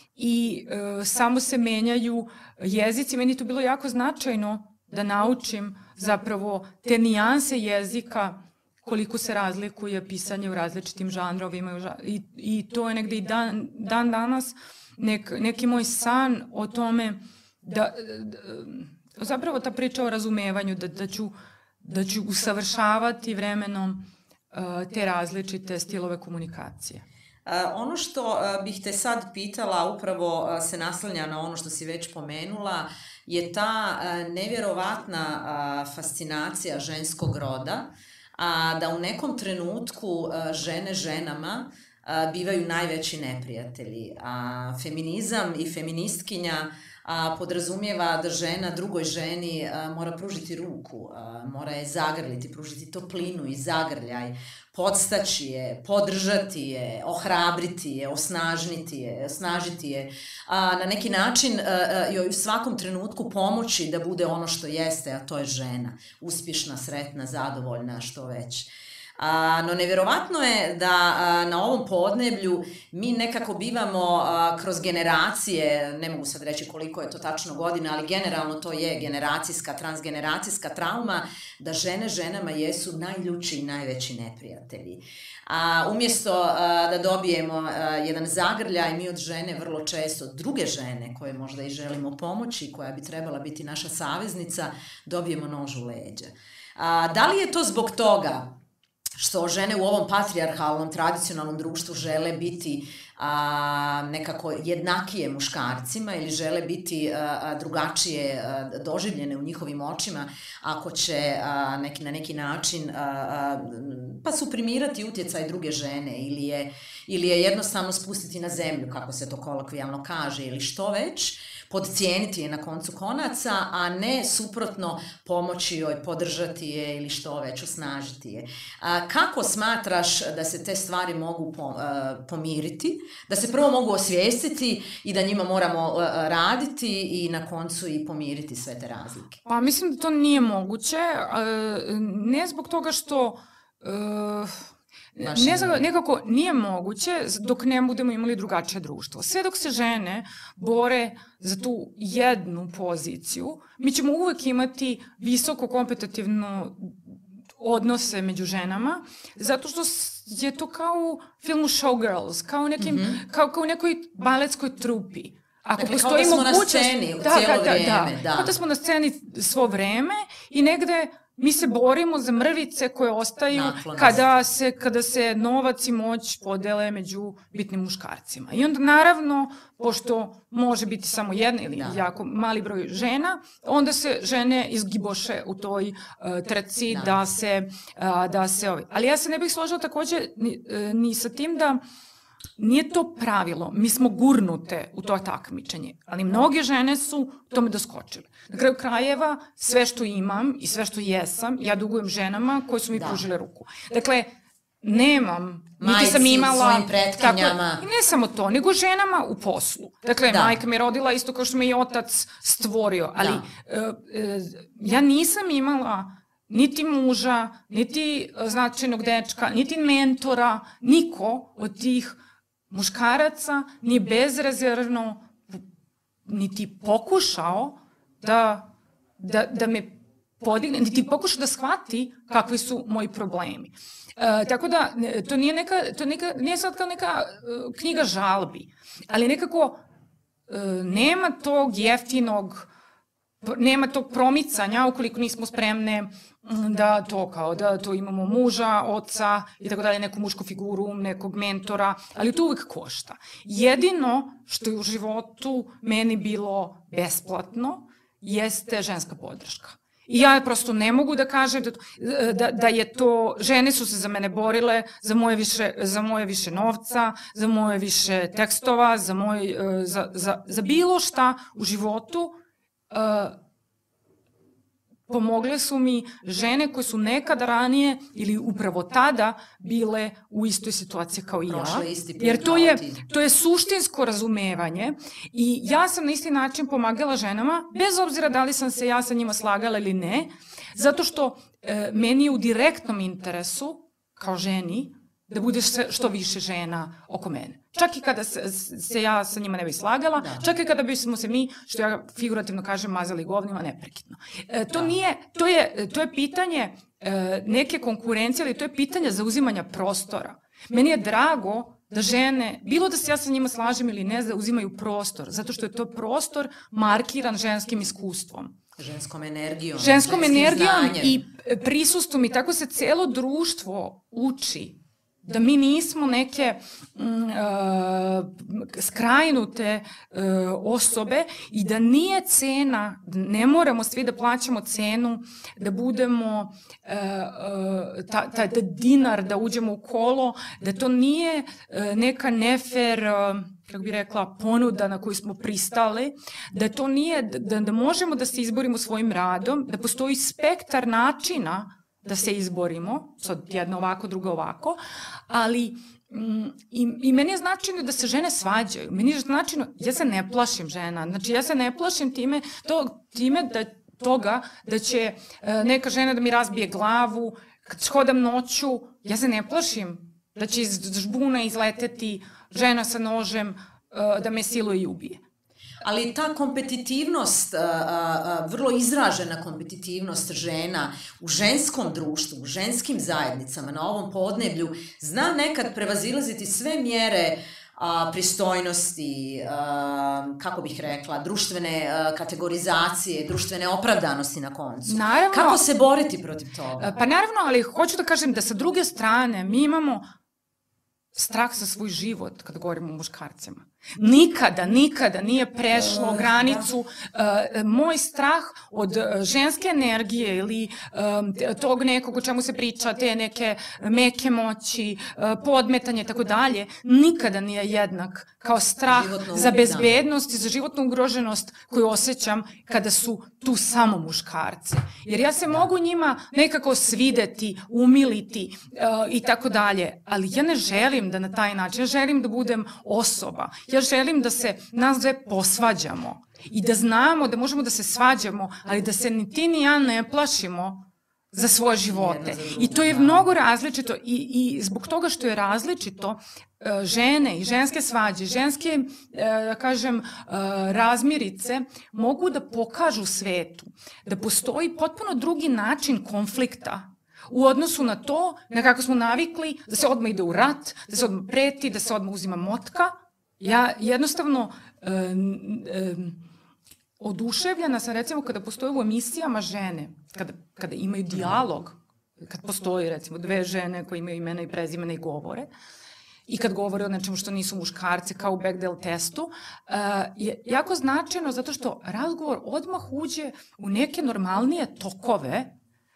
i samo se menjaju jezici. Meni je to bilo jako značajno da naučim zapravo te nijanse jezika, koliko se razlikuje pisanje u različitim žanrovima, i to je negde i dan danas neki moj san o tome da zapravo ta priča o razumevanju, da ću usavršavati vremenom te različite stilove komunikacije. Ono što bih te sad pitala, upravo se naslanja na ono što si već pomenula, je ta nevjerovatna fascinacija ženskog roda, da u nekom trenutku žene ženama bivaju najveći neprijatelji. Feminizam i feministkinja podrazumijeva da žena drugoj ženi mora pružiti ruku, mora je zagrliti, pružiti toplinu i zagrljaj, podstaći je, podržati je, ohrabriti je, osnažiti je, na neki način joj u svakom trenutku pomoći da bude ono što jeste, a to je žena, uspješna, sretna, zadovoljna, što već. No nevjerovatno je da na ovom podneblju mi nekako bivamo kroz generacije, ne mogu sad reći koliko je to tačno godina, ali generalno to je generacijska, transgeneracijska trauma, da žene ženama jesu najljuči i najveći neprijatelji. Umjesto da dobijemo jedan zagrljaj, mi od žene vrlo često, druge žene koje možda i želimo pomoći, koja bi trebala biti naša saveznica, dobijemo nož u leđa. Da li je to zbog toga što žene u ovom patrijarhalnom, tradicionalnom društvu žele biti nekako jednakije muškarcima ili žele biti drugačije doživljene u njihovim očima, ako će na neki način pa suprimirati utjecaj druge žene ili je jednostavno spustiti na zemlju, kako se to kolokvijalno kaže, ili što već, podcijeniti je na koncu konaca, a ne suprotno pomoći joj, podržati je ili što već, osnažiti je. Kako smatraš da se te stvari mogu pomiriti, da se prvo mogu osvijestiti i da njima moramo raditi i na koncu i pomiriti sve te razlike? Pa mislim da to nije moguće, ne zbog toga što... Nekako nije moguće dok ne budemo imali drugačije društvo. Sve dok se žene bore za tu jednu poziciju, mi ćemo uvek imati visoko kompetitivno odnose među ženama, zato što je to kao u filmu Showgirls, kao u nekoj baletskoj trupi. Ako dakle, postoji kao da smo mogućnost, na sceni cijelo vrijeme. Da. Kao da smo na sceni svo vreme i negde mi se borimo za mrvice koje ostaju kada se novac i moć podele među bitnim muškarcima. I onda naravno, pošto može biti samo jedna ili jako mali broj žena, onda se žene izgiboše u toj trci da se ali ja se ne bih složila takođe ni sa tim da nije to pravilo, mi smo gurnute u to takmičenje, ali mnoge žene su tome doskočile. Na kraju krajeva, sve što imam i sve što jesam, ja dugujem ženama koje su mi pružile ruku. Dakle, nemam, niti sam imala... svojim pretkinjama. I ne samo to, nego ženama u poslu. Dakle, majka me rodila isto kao što me i otac stvorio, ali ja nisam imala niti muža, niti značajnog dečka, niti mentora, niko od tih muškaraca nije bezrezervno niti pokušao da me podigne, niti pokušao da shvati kakvi su moji problemi. Tako da, to nije sad kao neka knjiga žalbi, ali nekako nema tog jeftinog, nema tog promicanja ukoliko nismo spremne da to imamo muža, oca i tako dalje, neku mušku figuru, nekog mentora, ali to uvek košta. Jedino što je u životu meni bilo besplatno jeste ženska podrška. I ja prosto ne mogu da kažem da je to, žene su se za mene borile, za moje više novca, za moje više tekstova, za bilo šta u životu. Pomogle su mi žene koje su nekada ranije ili upravo tada bile u istoj situaciji kao i ja. Jer to je suštinsko razumevanje i ja sam na isti način pomagala ženama, bez obzira da li sam se ja sa njima slagala ili ne, zato što meni je u direktnom interesu, kao ženi, da bude što više žena oko mene. Čak i kada se ja sa njima ne bi slagala, čak i kada bismo se mi, što ja figurativno kažem, mazali govnima neprekidno. To je pitanje neke konkurencije, ali to je pitanje zauzimanja prostora. Meni je drago da žene, bilo da se ja sa njima slažem ili ne, zauzimaju prostor, zato što je to prostor markiran ženskim iskustvom. Ženskom energijom i prisustvom i tako se celo društvo uči da mi nismo neke skrajnute osobe i da nije cena, ne moramo svi da plaćamo cenu, da budemo taj dinar, da uđemo u kolo, da to nije neka nefer, kako bih rekla, ponuda na koju smo pristali, da to nije, da možemo da se izborimo svojim radom, da postoji spektar načina da se izborimo, sad jedna ovako, druga ovako, ali i meni je značajno da se žene svađaju. Meni je značajno, ja se ne plašim žena, znači ja se ne plašim time da će neka žena da mi razbije glavu, kad hodam noću, ja se ne plašim da će iz žbuna izleteti žena sa nožem da me siluje i ubije. Ali ta kompetitivnost, vrlo izražena kompetitivnost žena u ženskom društvu, u ženskim zajednicama, na ovom podneblju, zna nekad prevazilaziti sve mjere pristojnosti, kako bih rekla, društvene kategorizacije, društvene opravdanosti na koncu. Naravno. Kako se boriti protiv toga? Pa naravno, ali hoću da kažem da sa druge strane mi imamo strah za svoj život kad govorimo o muškarcima. Nikada nije prešlo granicu. Moj strah od ženske energije ili tog nekog o čemu se priča, te neke meke moći, podmetanje i tako dalje, nikada nije jednak kao strah za bezbednost i za životnu ugroženost koju osjećam kada su tu samo muškarci. Jer ja se mogu njima nekako svideti, umiliti i tako dalje, ali ja ne želim da na taj način, ja želim da budem osoba. Ja želim da se nas dve posvađamo i da znamo da možemo da se svađamo, ali da se ni ti ni ja ne plašimo za svoje živote. I to je mnogo različito i zbog toga što je različito, žene i ženske svađe, ženske, da kažem, razmirice mogu da pokažu svetu da postoji potpuno drugi način konflikta u odnosu na to na kako smo navikli da se odmah ide u rat, da se odmah preti, da se odmah uzima motka. Ja jednostavno oduševljena sam recimo kada postoje u emisijama žene, kada imaju dijalog, kad postoji recimo dve žene koje imaju imena i prezimena i govore, i kad govore o nečemu što nisu muškarci, kao u Bechdel testu, je jako značajno zato što razgovor odmah uđe u neke normalnije tokove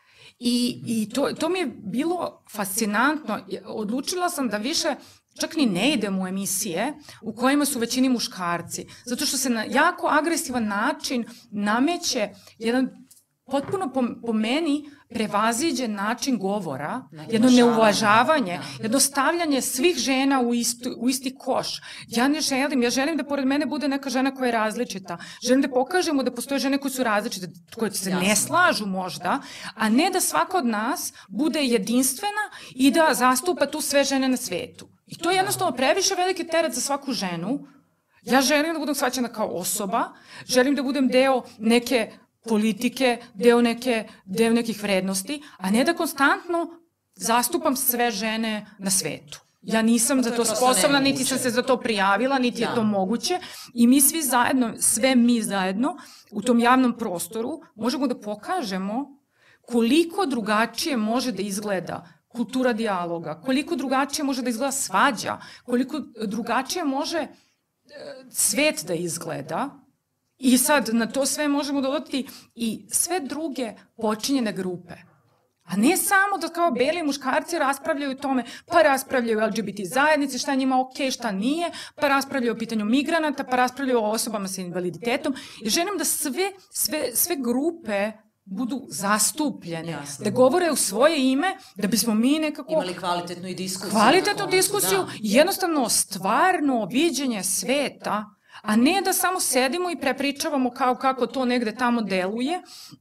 i to mi je bilo fascinantno. Odlučila sam da više čak ni ne idem u emisije u kojima su većini muškarci, zato što se na jako agresivan način nameće jedan potpuno po meni prevaziđen način govora, jedno neuvažavanje, jedno stavljanje svih žena u isti koš. Ja želim da pored mene bude neka žena koja je različita. Želim da pokažemo da postoje žene koje su različite, koje se ne slažu možda, a ne da svaka od nas bude jedinstvena i da zastupa tu sve žene na svetu. I to je jednostavno previše veliki teret za svaku ženu. Ja želim da budem shvaćena kao osoba, želim da budem deo neke politike, deo nekih vrednosti, a ne da konstantno zastupam sve žene na svetu. Ja nisam za to sposobna, niti sam se za to prijavila, niti je to moguće i mi svi zajedno, sve mi zajedno u tom javnom prostoru možemo da pokažemo koliko drugačije može da izgleda kultura dijaloga, koliko drugačije može da izgleda svađa, koliko drugačije može svet da izgleda. I sad na to sve možemo dodati i sve druge počinjene grupe. A ne samo da kao beli muškarci raspravljaju o tome, pa raspravljaju o LGBT zajednici, šta je njima okej, šta nije, pa raspravljaju o pitanju migranata, pa raspravljaju o osobama sa invaliditetom. I želim da sve grupe budu zastupljene, jasne, da govore u svoje ime, da bismo mi nekako imali kvalitetnu diskusiju. Kvalitetnu diskusiju, jednostavno stvarno viđenje sveta, a ne da samo sedimo i prepričavamo kako to negde tamo deluje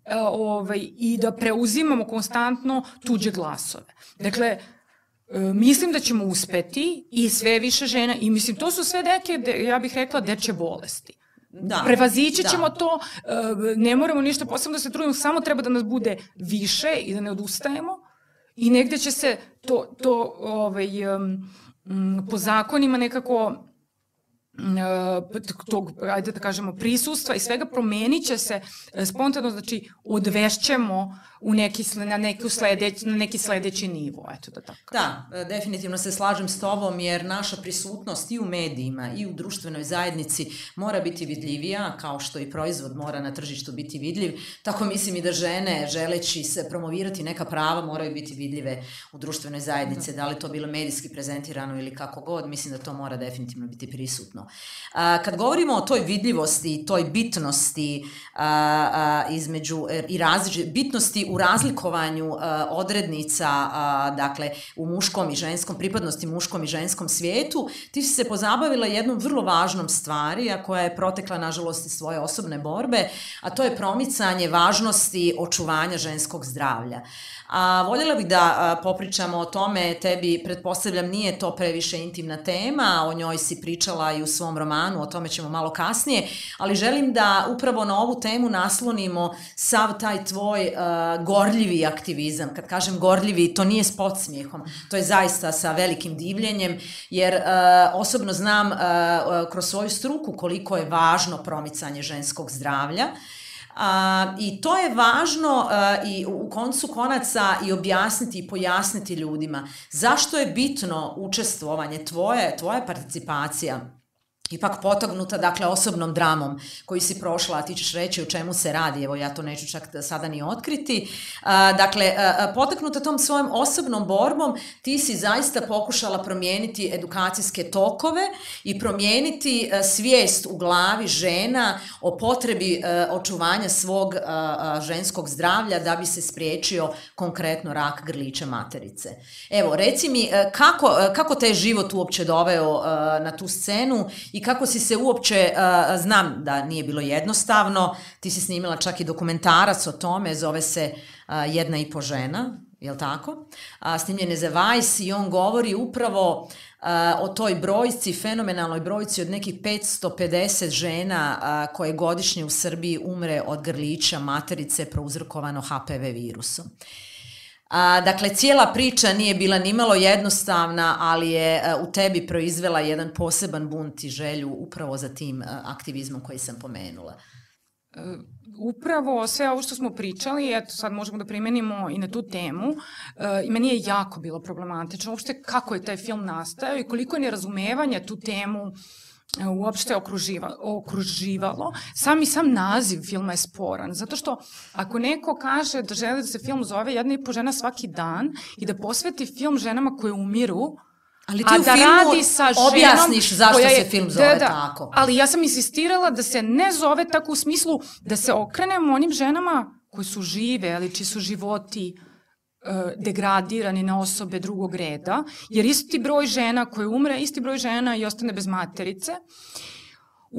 i da preuzimamo konstantno tuđe glasove. Dakle, mislim da ćemo uspeti i sve više žena, i mislim to su sve neke, ja bih rekla, dečje bolesti. Prevazići ćemo to, ne moramo ništa posebno da se trudimo, samo treba da nas bude više i da ne odustajemo i negde će se to po zakonima nekako tog, ajde da kažemo, prisustva i svega promenit će se spontano, znači odvešćemo na neki sledeći nivo, eto da tako. Da, definitivno se slažem s tobom, jer naša prisutnost i u medijima i u društvenoj zajednici mora biti vidljivija, kao što i proizvod mora na tržištu biti vidljiv, tako mislim i da žene, želeći se promovirati neka prava, moraju biti vidljive u društvenoj zajednici, da li to bilo medijski prezentirano ili kako god, mislim da to mora definitivno biti prisutno. Kad govorimo o toj vidljivosti i toj bitnosti između i bitnosti u razlikovanju odrednica, dakle u muškom i ženskom, pripadnosti muškom i ženskom svijetu, ti si se pozabavila jednom vrlo važnom stvari, a koja je protekla nažalost iz svoje osobne borbe, a to je promicanje važnosti očuvanja ženskog zdravlja. Voljela bih da popričamo o tome, tebi pretpostavljam nije to previše intimna tema, o njoj si pričala i u svom romanu, o tome ćemo malo kasnije, ali želim da upravo na ovu temu naslonimo sav taj tvoj gorljivi aktivizam. Kad kažem gorljivi, to nije s podsmijehom, to je zaista sa velikim divljenjem, jer osobno znam kroz svoju struku koliko je važno promicanje ženskog zdravlja. I to je važno i u koncu konaca i objasniti i pojasniti ljudima zašto je bitno učestvovanje, tvoja participacija ipak potegnuta, dakle, osobnom dramom koju si prošla, a ti ćeš reći o čemu se radi, evo ja to neću čak sada ni otkriti. Dakle, potegnuta tom svojom osobnom borbom, ti si zaista pokušala promijeniti edukacijske tokove i promijeniti svijest u glavi žena o potrebi očuvanja svog ženskog zdravlja da bi se spriječio konkretno rak grlića materice. Evo, reci mi, kako te je život uopće doveo na tu scenu i kako si se uopće, znam da nije bilo jednostavno, ti si snimila čak i dokumentarac o tome, zove se Jedna i po žena, je li tako? Snimljen je za Vice i on govori upravo o toj brojci, fenomenalnoj brojci od nekih 550 žena koje godišnje u Srbiji umre od grlića materice prouzrokovano HPV virusom. Dakle, cijela priča nije bila nimalo jednostavna, ali je u tebi proizvela jedan poseban bunt i želju upravo za tim aktivizmom koji sam pomenula. Upravo sve ovo što smo pričali, eto sad možemo da primenimo i na tu temu, i meni je jako bilo problematično uopšte kako je taj film nastajao i koliko je nerazumevanja tu temu uopšte okruživalo. Sam naziv filma je sporan, zato što ako neko kaže da želi da se film zove 1,5 žena svaki dan i da posveti film ženama koje umiru, ali ti u filmu objasniš zašto se film zove tako. Ali ja sam insistirala da se ne zove tako u smislu da se okrenemo onim ženama koje su žive, ali čiji su životi degradirani na osobe drugog reda, jer isti broj žena koje umre, isti broj žena i ostane bez materice u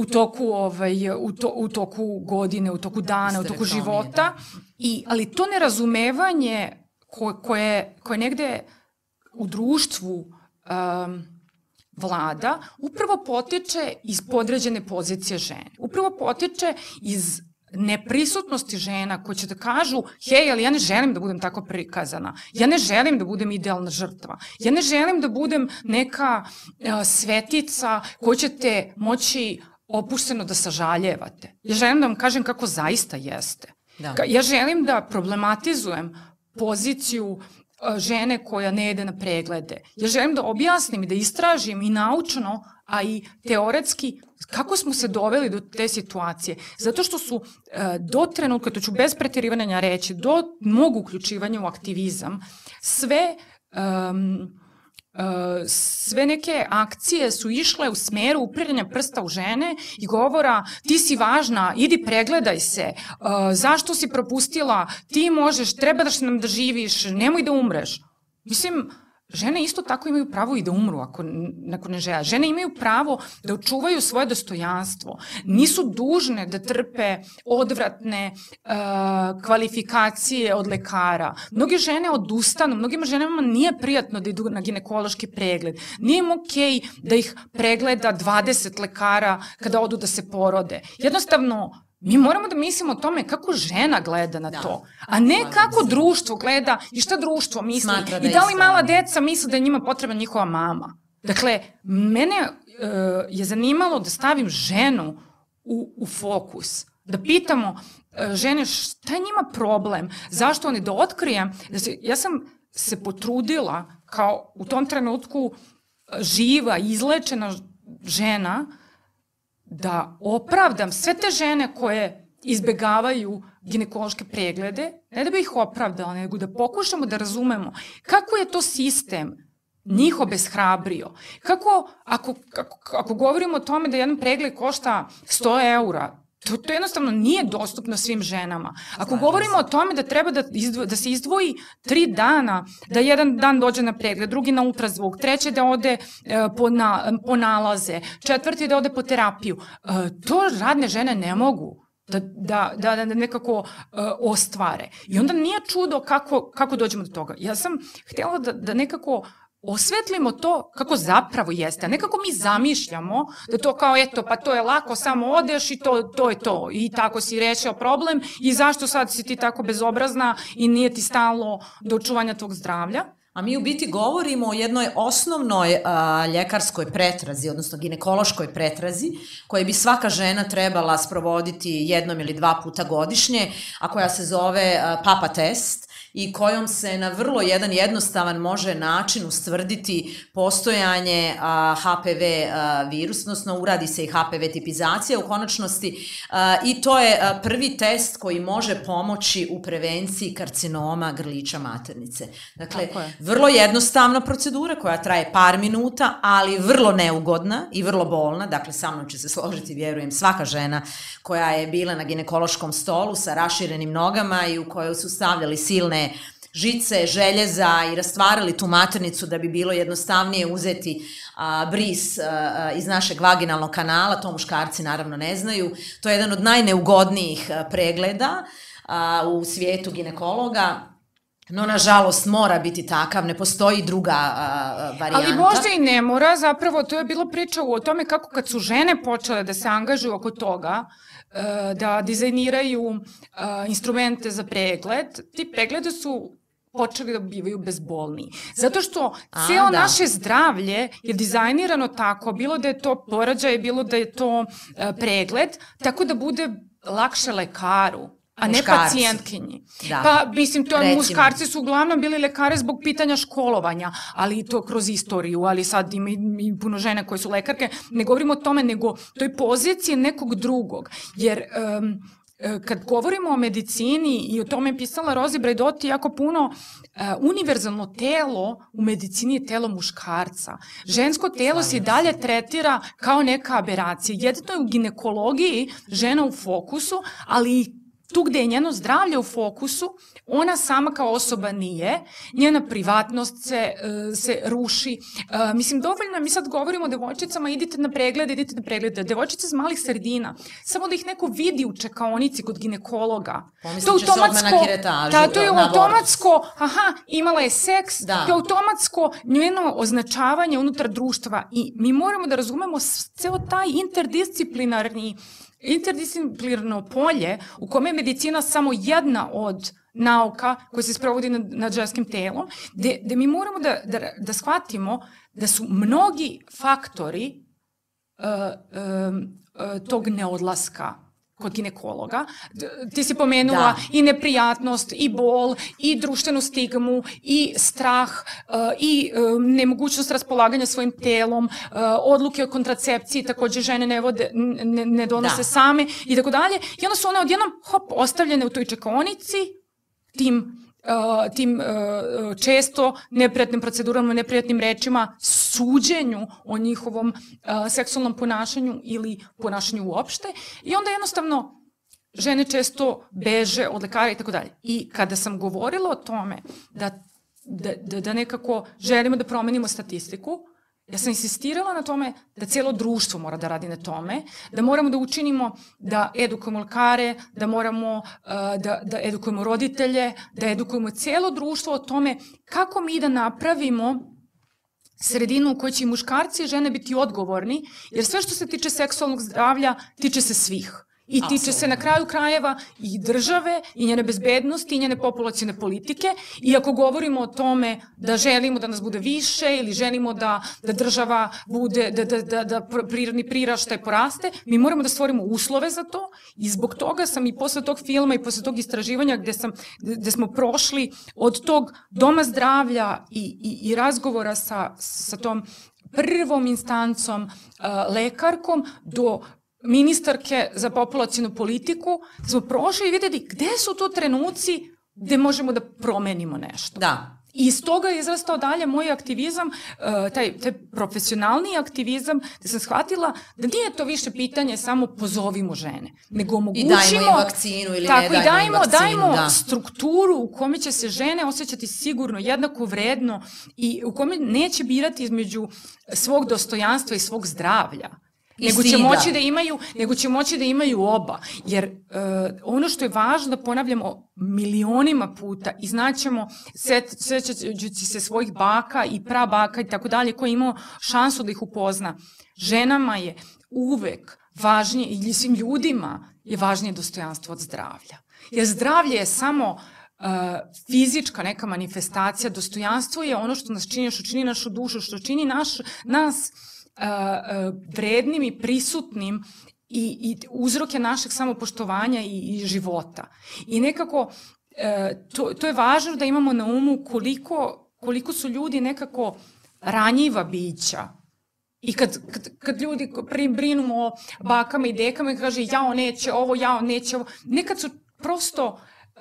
toku godine, u toku dana, u toku života. Ali to nerazumevanje koje negde u društvu vlada, upravo potiče iz podređene pozicije žene. Upravo potiče iz neprisutnosti žena koje će da kažu hej, ali ja ne želim da budem tako prikazana. Ja ne želim da budem idealna žrtva. Ja ne želim da budem neka svetica koju ćete moći opušteno da sažaljevate. Ja želim da vam kažem kako zaista jeste. Ja želim da problematizujem poziciju žene koja ne ide na preglede. Ja želim da objasnim i da istražim i naučno, a i teoretski kako smo se doveli do te situacije. Zato što su do trenutka, to ću bez preterivanja reći, do mog uključivanja u aktivizam, sve neke akcije su išle u smeru upiranja prsta u žene i govora ti si važna, idi pregledaj se, zašto si propustila, ti možeš, trebaš nam da živiš, nemoj da umreš. Mislim, žene isto tako imaju pravo i da umru ako ne žele. Žene imaju pravo da očuvaju svoje dostojanstvo. Nisu dužne da trpe odvratne kvalifikacije od lekara. Mnoge žene odustanu, mnogim ženama nije prijatno da idu na ginekološki pregled. Nije im okej da ih pregleda 20 lekara kada odu da se porode. Jednostavno, mi moramo da mislimo o tome kako žena gleda na to, a ne kako društvo gleda i šta društvo misli i da li mala deca misle da je njima potrebna njihova mama. Dakle, mene je zanimalo da stavim ženu u fokus, da pitamo žene šta je njima problem, zašto oni, da otkrijem. Ja sam se potrudila kao u tom trenutku živa, izlečena žena, da opravdam sve te žene koje izbegavaju ginekološke preglede, ne da bi ih opravdala, nego da pokušamo da razumemo kako je to sistem njih obeshrabrio. Kako, ako govorimo o tome da jedan pregled košta 100 eura, to jednostavno nije dostupno svim ženama. Ako govorimo o tome da treba da se izdvoji 3 dana, da jedan dan dođe na pregled, drugi na ultrazvuk, treći da ode po nalaze, četvrti da ode po terapiju, to radne žene ne mogu da nekako ostvare. I onda nije čudo kako dođemo do toga. Ja sam htjela da nekako osvetlimo to kako zapravo jeste, a ne kako mi zamišljamo da to kao eto, pa to je lako, samo odeš i to je to i tako si rešio problem i zašto sad si ti tako bezobrazna i nije ti stalo do očuvanja tvog zdravlja. A mi u biti govorimo o jednoj osnovnoj ljekarskoj pretrazi, odnosno ginekološkoj pretrazi, koju bi svaka žena trebala sprovoditi 1 ili 2 puta godišnje, a koja se zove papa test i kojom se na vrlo jedan jednostavan može način ustvrditi postojanje HPV virusa, odnosno uradi se i HPV tipizacija u konačnosti i to je prvi test koji može pomoći u prevenciji karcinoma grlića maternice. Dakle, vrlo jednostavna procedura koja traje par minuta, ali vrlo neugodna i vrlo bolna. Dakle, sa mnom će se složiti, vjerujem, svaka žena koja je bila na ginekološkom stolu sa raširenim nogama i u kojoj su stavljali silne žice, željeza i rastvarali tu maternicu da bi bilo jednostavnije uzeti bris iz našeg vaginalnog kanala. To muškarci naravno ne znaju. To je jedan od najneugodnijih pregleda u svijetu ginekologa. No, nažalost, mora biti takav, ne postoji druga varijanta. Ali možda i ne mora, zapravo to je bilo priča o tome kako kad su žene počele da se angažuju oko toga, da dizajniraju instrumente za pregled, ti preglede su počeli da bivaju bezbolniji. Zato što ceo naše zdravlje je dizajnirano tako, bilo da je to porođaj, bilo da je to pregled, tako da bude lakše lekaru, a ne pacijentkinji. Pa, mislim, muškarci su uglavnom bili lekare zbog pitanja školovanja, ali to kroz istoriju, ali sad ima i puno žene koje su lekarke. Ne govorimo o tome, nego toj poziciji nekog drugog. Jer kad govorimo o medicini, i o tome je pisala Rozi Braidotti jako puno, univerzalno telo u medicini je telo muškarca. Žensko telo se dalje tretira kao neka aberacija. Jedino je u ginekologiji žena u fokusu, ali tu gde je njeno zdravlje u fokusu, ona sama kao osoba nije, njena privatnost se ruši. Mislim, dovoljno, mi sad govorimo o devojčicama, idite na preglede, devojčice iz malih sredina, samo da ih neko vidi u čekaonici kod ginekologa. Pomislit će se odmah na kiretažu, to je automatsko, imala je seks, to je automatsko njeno označavanje unutar društva i mi moramo da razumemo ceo taj interdisciplinarno polje u kome je medicina samo jedna od nauka koja se sprovodi nad ženskim telom, gde mi moramo da shvatimo da su mnogi faktori tog neodlaska kod ginekologa. Ti si pomenula i neprijatnost, i bol, i društvenu stigmu, i strah, i nemogućnost raspolaganja svojim telom, odluke o kontracepciji, takođe žene ne donose same i tako dalje. I onda su one odjednom ostavljene u toj čekaonici, tim često neprijatnim procedurama, neprijatnim rečima, suđenju o njihovom seksualnom ponašanju ili ponašanju uopšte. I onda jednostavno žene često beže od lekara i tako dalje. I kada sam govorila o tome da nekako želimo da promenimo statistiku, ja sam insistirala na tome da cijelo društvo mora da radi na tome, da moramo da učinimo da edukujemo lekare, da moramo da edukujemo roditelje, da edukujemo cijelo društvo o tome kako mi da napravimo sredinu u kojoj će i muškarci i žene biti odgovorni, jer sve što se tiče seksualnog zdravlja tiče se svih. I tiče se na kraju krajeva i države, i njene bezbednosti, i njene populacione politike. I ako govorimo o tome da želimo da nas bude više ili želimo da država bude, da prirodni priraštaj poraste, mi moramo da stvorimo uslove za to. I zbog toga sam i posle tog filma i posle tog istraživanja gde smo prošli od tog doma zdravlja i razgovora sa tom prvom instancom lekarkom do ministarke za populacionu politiku, smo prošli i vidjeli gde su to trenuci gde možemo da promenimo nešto. Da. I iz toga je izrastao dalje moj aktivizam, taj profesionalni aktivizam, gde sam shvatila da nije to više pitanje samo pozovimo žene, nego omogućimo... I dajmo im vakcinu ili ne dajmo im vakcinu, dajmo strukturu u kome će se žene osjećati sigurno, jednako vredno i u kome neće birati između svog dostojanstva i svog zdravlja. Nego će moći da imaju oba. Jer ono što je važno da ponavljamo milionima puta i znaćemo, sećajući se svojih baka i prabaka i tako dalje, koji je imao šansu da ih upozna, ženama je uvek važnije, ili svim ljudima je važnije dostojanstvo od zdravlja. Jer zdravlje je samo fizička neka manifestacija, dostojanstvo je ono što nas čini, što čini našu dušu, što čini nas vrednim i prisutnim i uzroke našeg samopoštovanja i života. I nekako to je važno da imamo na umu koliko su ljudi nekako ranjiva bića. I kad ljudi brinu o bakama i dekama i kaže jao neće ovo, nekad su prosto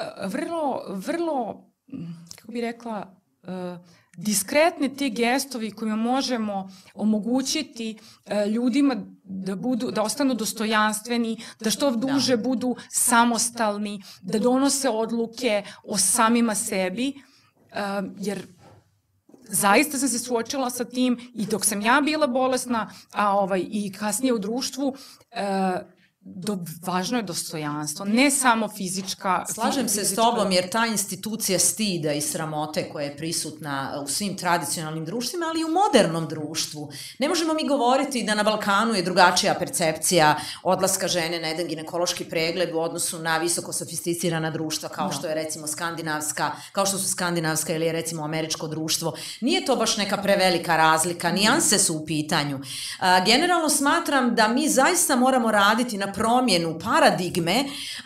vrlo, kako bi rekla, diskretni ti gestovi kojima možemo omogućiti ljudima da ostanu dostojanstveni, da što duže budu samostalni, da donose odluke o samima sebi, jer zaista sam se suočila sa tim i dok sam ja bila bolesna, i kasnije u društvu, važno je dostojanstvo, ne samo fizička... Slažem se s tobom, jer ta institucija stida i sramote koja je prisutna u svim tradicionalnim društvima, ali i u modernom društvu. Ne možemo mi govoriti da na Balkanu je drugačija percepcija odlaska žene na jedan ginekološki pregled u odnosu na visoko sofisticirana društva, kao što je recimo kao što su skandinavska ili je recimo američko društvo. Nije to baš neka prevelika razlika, nijanse su u pitanju. Generalno smatram da mi zaista moramo raditi na promjenu paradigme,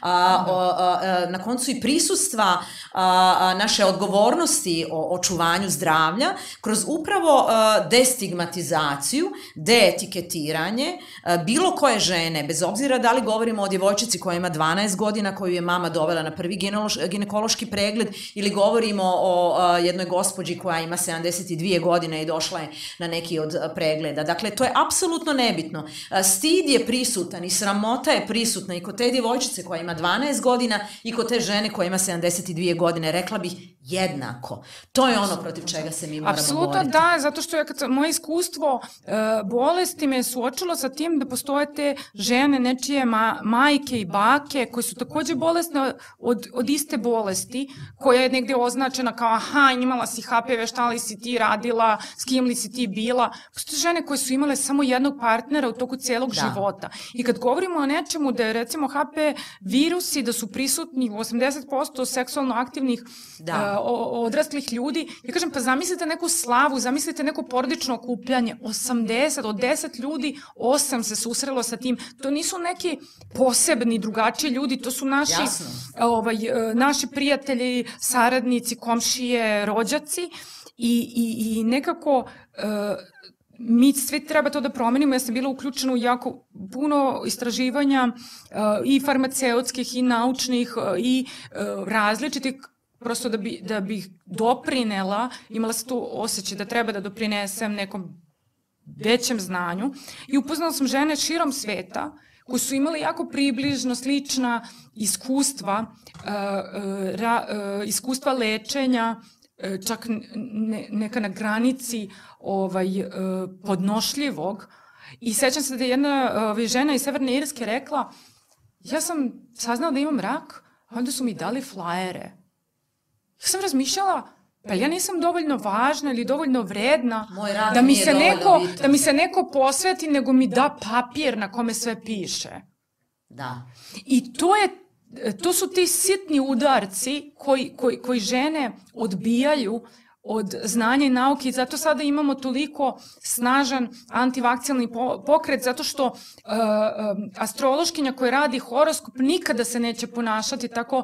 na koncu i prisustva naše odgovornosti o očuvanju zdravlja, kroz upravo destigmatizaciju, deetiketiranje bilo koje žene, bez obzira da li govorimo o djevojčici koja ima 12 godina, koju je mama dovela na prvi ginekološki pregled, ili govorimo o jednoj gospođi koja ima 72 godine i došla je na neki od pregleda. Dakle, to je apsolutno nebitno. Stid je prisutan i sramota je prisutna i kod te djevojčice koja ima 12 godina i kod te žene koja ima 72 godine. Rekla bih jednako. To je ono protiv čega se mi moramo boriti. Apsolutno da, zato što moje iskustvo bolesti me suočilo sa tim da postoje te žene, nečije majke i bake koje su takođe bolesne od iste bolesti, koja je negde označena kao aha, imala si HPV, šta li si ti radila, s kim li si ti bila. Postoje žene koje su imale samo jednog partnera u toku celog života. I kad govorimo o nečemu da je recimo HPV virusi, da su prisutni u 80% seksualno aktivnih odraslih ljudi, ja kažem pa zamislite neku slavu, zamislite neko porodično okupljanje, 80, od 10 ljudi 8 se susrelo sa tim. To nisu neki posebni, drugačiji ljudi, to su naši prijatelji, saradnici, komšije, rođaci i nekako mi svi treba to da promenimo. Ja sam bila uključena u jako puno istraživanja i farmaceutskih i naučnih i različitih, prosto da bih doprinela, imala sam tu osjećaj da treba da doprinesem nekom većem znanju i upoznala sam žene širom sveta koji su imali jako približno slična iskustva, iskustva lečenja, čak neka na granici podnošljivog. I sećam se da je jedna žena iz Severne Irske rekla, ja sam saznala da imam rak, a onda su mi dali flajere. Ja sam razmišljala, pa ja nisam dovoljno važna ili dovoljno vredna da mi se neko posveti, nego mi da papir na kome sve piše. Da. I to su ti sitni udarci koji žene odbijaju od znanja i nauke i zato sada imamo toliko snažan antivakcijalni pokret, zato što astrološkinja koja radi horoskop nikada se neće ponašati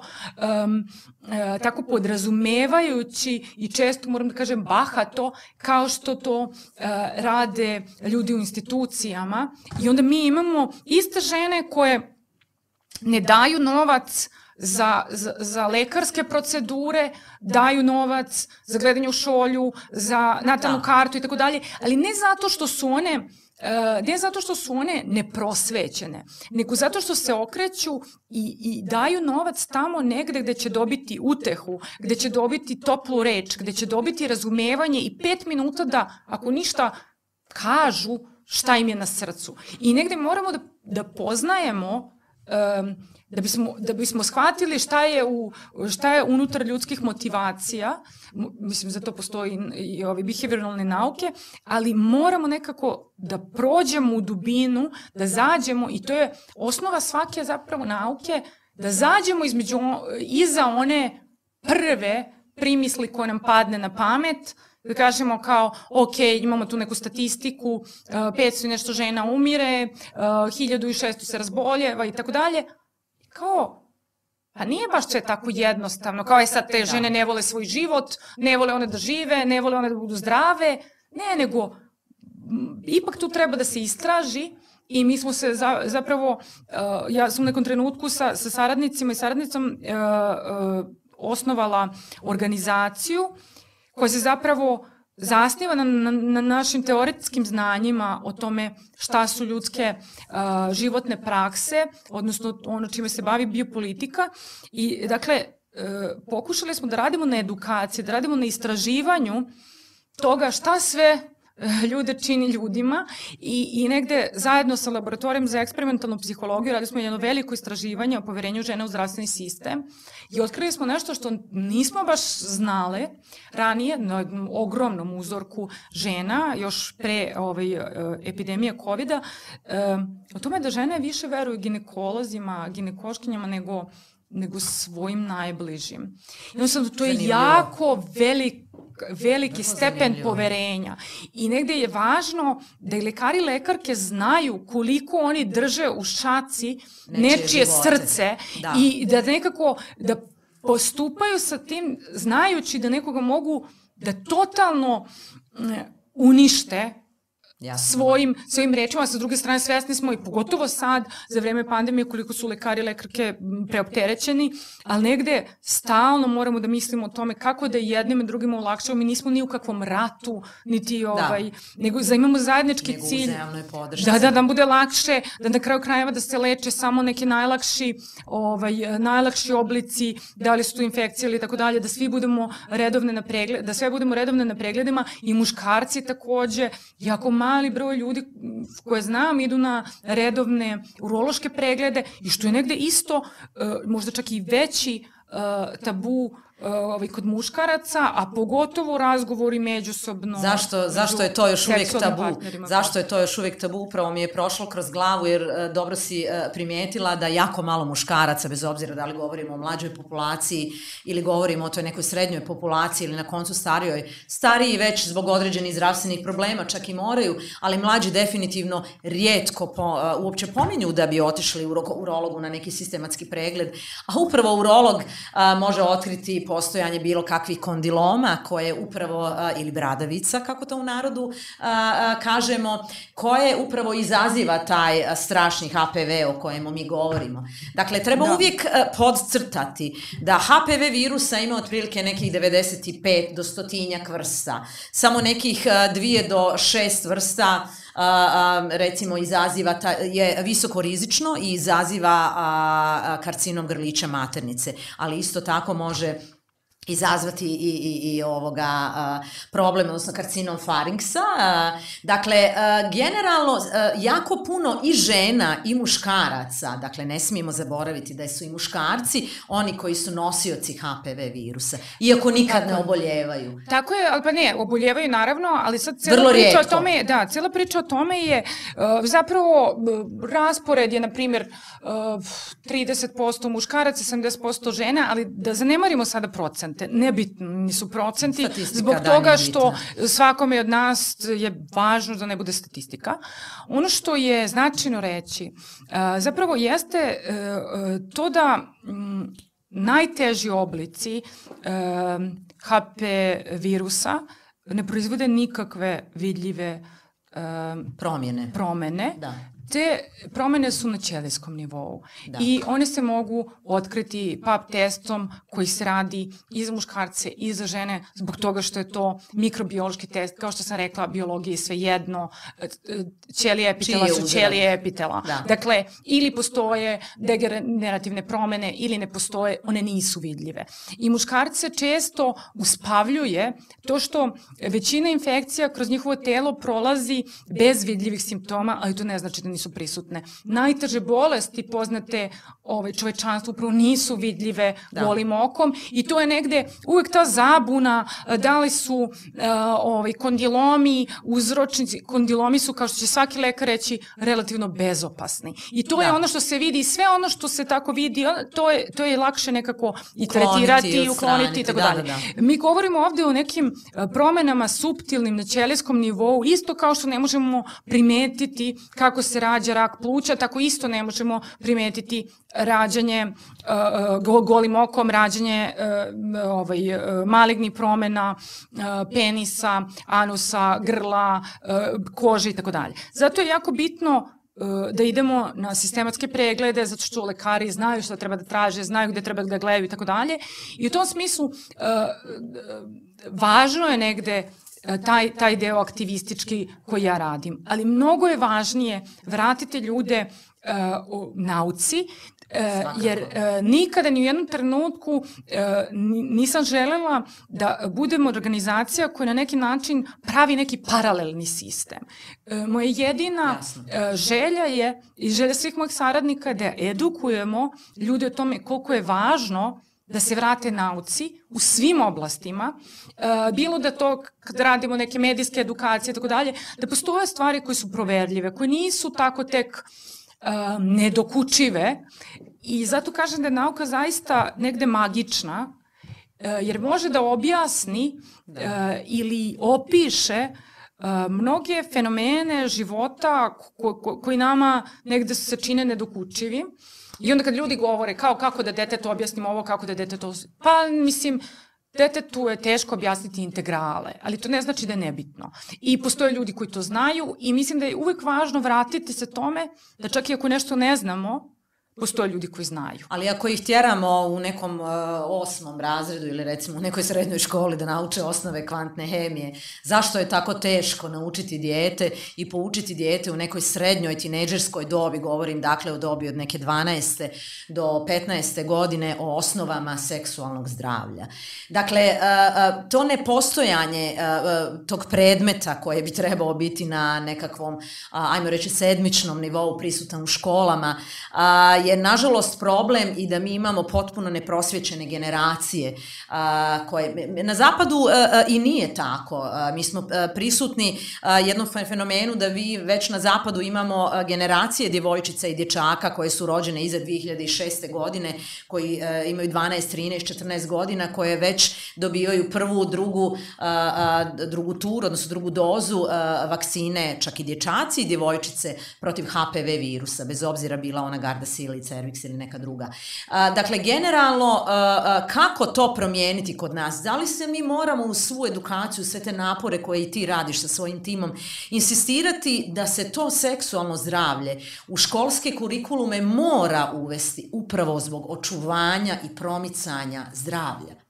tako podrazumevajući i često, moram da kažem, bahato, kao što to rade ljudi u institucijama. I onda mi imamo iste žene koje ne daju novac za lekarske procedure, daju novac za gledanje u šolju, za natalnu kartu i tako dalje, ali ne zato što su one neprosvećene, nego zato što se okreću i daju novac tamo negde gde će dobiti utehu, gde će dobiti toplu reč, gde će dobiti razumevanje i 5 minuta da, ako ništa, kažu šta im je na srcu. I negde moramo da poznajemo da bismo shvatili šta je unutar ljudskih motivacija, mislim za to postoji i ove behavioralne nauke, ali moramo nekako da prođemo u dubinu, da zađemo, i to je osnova svake zapravo nauke, da zađemo iza one prve primisli koje nam padne na pamet, da kažemo kao, ok, imamo tu neku statistiku, 500 i nešto žena umire, 1600 se razboljeva i tako dalje. Kao, pa nije baš sve tako jednostavno, kao je sad te žene ne vole svoj život, ne vole one da žive, ne vole one da budu zdrave, ne, nego ipak tu treba da se istraži i mi smo se zapravo, ja sam u nekom trenutku sa saradnicima i saradnicom osnovala organizaciju koja se zapravo zasniva na našim teoretskim znanjima o tome šta su ljudske životne prakse, odnosno ono čime se bavi biopolitika. I dakle, pokušali smo da radimo na edukaciji, da radimo na istraživanju toga šta sve ljude čini ljudima i negde zajedno sa laboratorijom za eksperimentalnu psihologiju radili smo jedno veliko istraživanje o poverenju žena u zdravstveni sistem i otkrili smo nešto što nismo baš znale ranije na jednom ogromnom uzorku žena, još pre epidemije COVID-a, o tome da žene više veruju ginekolozima, ginekološkinjama nego svojim najbližim. Jednostavno, to je jako veliki stepen poverenja. I negde je važno da i lekari i lekarke znaju koliko oni drže u šaci nečije srce i da nekako da postupaju sa tim znajući da nekoga mogu da totalno unište svojim rečima. Sa druge strane, svesni smo i pogotovo sad, za vreme pandemije, koliko su lekari i lekarke preopterećeni, ali negde stalno moramo da mislimo o tome kako da jednim i drugima olakšamo. Mi nismo ni u kakvom ratu, niti nego imamo zajednički cilj. Nego uzajamnoj podršci. Da nam bude lakše, da na kraju krajeva da se leče samo neki najlakši oblici, da li su tu infekcije ili tako dalje, da svi budemo redovne na pregledima i muškarci takođe, jako mali broj ljudi koje znam idu na redovne urološke preglede i što je negde isto, možda čak i veći tabu kod muškaraca, a pogotovo razgovori međusobno. Zašto je to još uvijek tabu? Zašto je to još uvijek tabu? Upravo mi je prošlo kroz glavu jer dobro si primijetila da jako malo muškaraca, bez obzira da li govorimo o mlađoj populaciji ili govorimo o toj nekoj srednjoj populaciji ili na koncu stariji već zbog određenih zdravstvenih problema čak i moraju, ali mlađi definitivno rijetko uopće pominju da bi otišli urologu na neki sistematski pregled, a upravo urolog može otkriti postojanje bilo kakvih kondiloma koje upravo, ili bradavica, kako to u narodu kažemo, koje upravo izaziva taj strašni HPV o kojemu mi govorimo. Dakle, treba uvijek podcrtati da HPV virusa ima otprilike nekih 95 do 100 vrsta. Samo nekih 2 do 6 vrsta recimo je visoko rizično i izaziva karcinom grlića maternice, ali isto tako može izazvati i problem, odnosno karcinom farinksa. Dakle, generalno, jako puno i žena i muškaraca, dakle, ne smijemo zaboraviti da su i muškarci oni koji su nosioci HPV virusa, iako nikad ne oboljevaju. Tako je, ali pa ne, oboljevaju naravno, ali sad cijela priča o tome je zapravo raspored je, na primjer, 30% muškaraca, 70% žena, ali da zanemarimo sada procent. Nebitni su procenti zbog toga što svakome od nas je važno da ne bude statistika. Ono što je značajno reći zapravo jeste to da najteži oblici HP virusa ne proizvode nikakve vidljive promene. Te promene su na ćelijskom nivou i one se mogu otkriti pap testom koji se radi i za muškarce i za žene zbog toga što je to mikrobiološki test. Kao što sam rekla, biologija je sve jedno. Ćelije epitela su ćelije epitela. Dakle, ili postoje degenerativne promene ili ne postoje, one nisu vidljive. I muškarce često uspavljuje to što većina infekcija kroz njihovo telo prolazi bez vidljivih simptoma, ali to ne znači da nisu prisutne. Najteže bolesti poznate čovečanstvu upravo nisu vidljive golim okom i to je negde uvek ta zabuna da li su kondilomi uzročnici. Kondilomi su, kao što će svaki lekar reći, relativno bezopasni. I to je ono što se vidi i sve ono što se tako vidi, to je lakše nekako i tretirati i ukloniti i tako dalje. Mi govorimo ovde o nekim promenama suptilnim na ćelijskom nivou, isto kao što ne možemo primetiti kako se rađa rak pluća, tako isto ne možemo primetiti rađanje golim okom, rađanje malignih promena penisa, anusa, grla, kože i tako dalje. Zato je jako bitno da idemo na sistematske preglede, zato što lekari znaju šta treba da traže, znaju gde treba da gledaju i tako dalje. I u tom smislu važno je negde taj deo aktivistički koji ja radim. Ali mnogo je važnije vratiti ljude u nauci, jer nikada ni u jednom trenutku nisam želela da budemo organizacija koja na neki način pravi neki paralelni sistem. Moja jedina želja je, i želja svih mojih saradnika, da edukujemo ljude o tome koliko je važno da se vrate nauci u svim oblastima, bilo da to kad radimo neke medijske edukacije i tako dalje, da postoje stvari koje su proverljive, koje nisu tako tek nedokučive, i zato kažem da je nauka zaista negde magična, jer može da objasni ili opiše mnoge fenomene života koji nama negde se čine nedokučivim. I onda kad ljudi govore kako da detetu objasnimo ovo, kako da detetu... Pa, mislim, detetu je teško objasniti integrale, ali to ne znači da je nebitno. I postoje ljudi koji to znaju i mislim da je uvek važno vratiti se tome da čak i ako nešto ne znamo, postoje ljudi koji znaju. Ali ako ih tjeramo u nekom 8. razredu ili recimo u nekoj srednjoj školi da nauče osnove kvantne hemije, zašto je tako teško naučiti dijete i poučiti dijete u nekoj srednjoj tinejdžerskoj dobi, govorim dakle o dobi od neke 12. do 15. godine, o osnovama seksualnog zdravlja. Dakle, to nepostojanje tog predmeta koje bi trebao biti na nekakvom, ajmo reći, sedmičnom nivou prisutan u školama, je nažalost problem i da mi imamo potpuno neprosvjećene generacije koje na zapadu i nije tako. Mi smo prisutni jednom fenomenu da vi već na zapadu imamo generacije djevojčica i dječaka koje su rođene iza 2006. godine, koji imaju 12, 13, 14 godina, koje već dobivaju prvu, drugu turu, odnosno drugu dozu vakcine, čak i dječaci i djevojčice protiv HPV virusa, bez obzira bila ona Gardasil, Cervix ili neka druga. Dakle, generalno, kako to promijeniti kod nas? Da li se mi moramo u svu edukaciju, sve te napore koje i ti radiš sa svojim timom, insistirati da se to seksualno zdravlje u školske kurikulume mora uvesti upravo zbog očuvanja i promicanja zdravlja?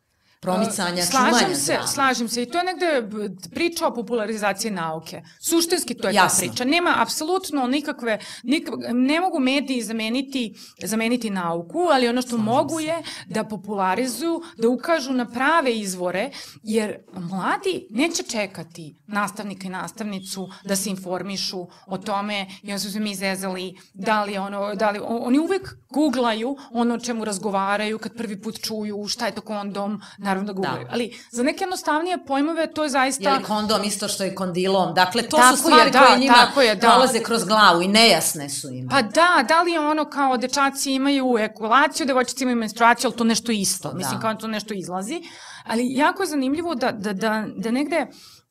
Slažem se i to je negde priča o popularizaciji nauke. Suštinski to je ta priča. Nema apsolutno nikakve, ne mogu mediji zameniti nauku, ali ono što mogu je da popularizuju, da ukažu na prave izvore, jer mladi neće čekati nastavnika i nastavnicu da se informišu o tome, i onda su se mi zezali, oni uvek googlaju ono o čemu razgovaraju kad prvi put čuju šta je to kondom, naravno da googlaju. Ali za neke jednostavnije pojmove to je zaista... Je li kondom isto što je kondilom? Dakle, to su stvari koje njima prolaze kroz glavu i nejasne su im. Pa da li je ono kao dečaci imaju ejakulaciju, devojčice imaju menstruaciju, ali to nešto isto. Mislim, kao to nešto izlazi. Ali jako je zanimljivo da negde...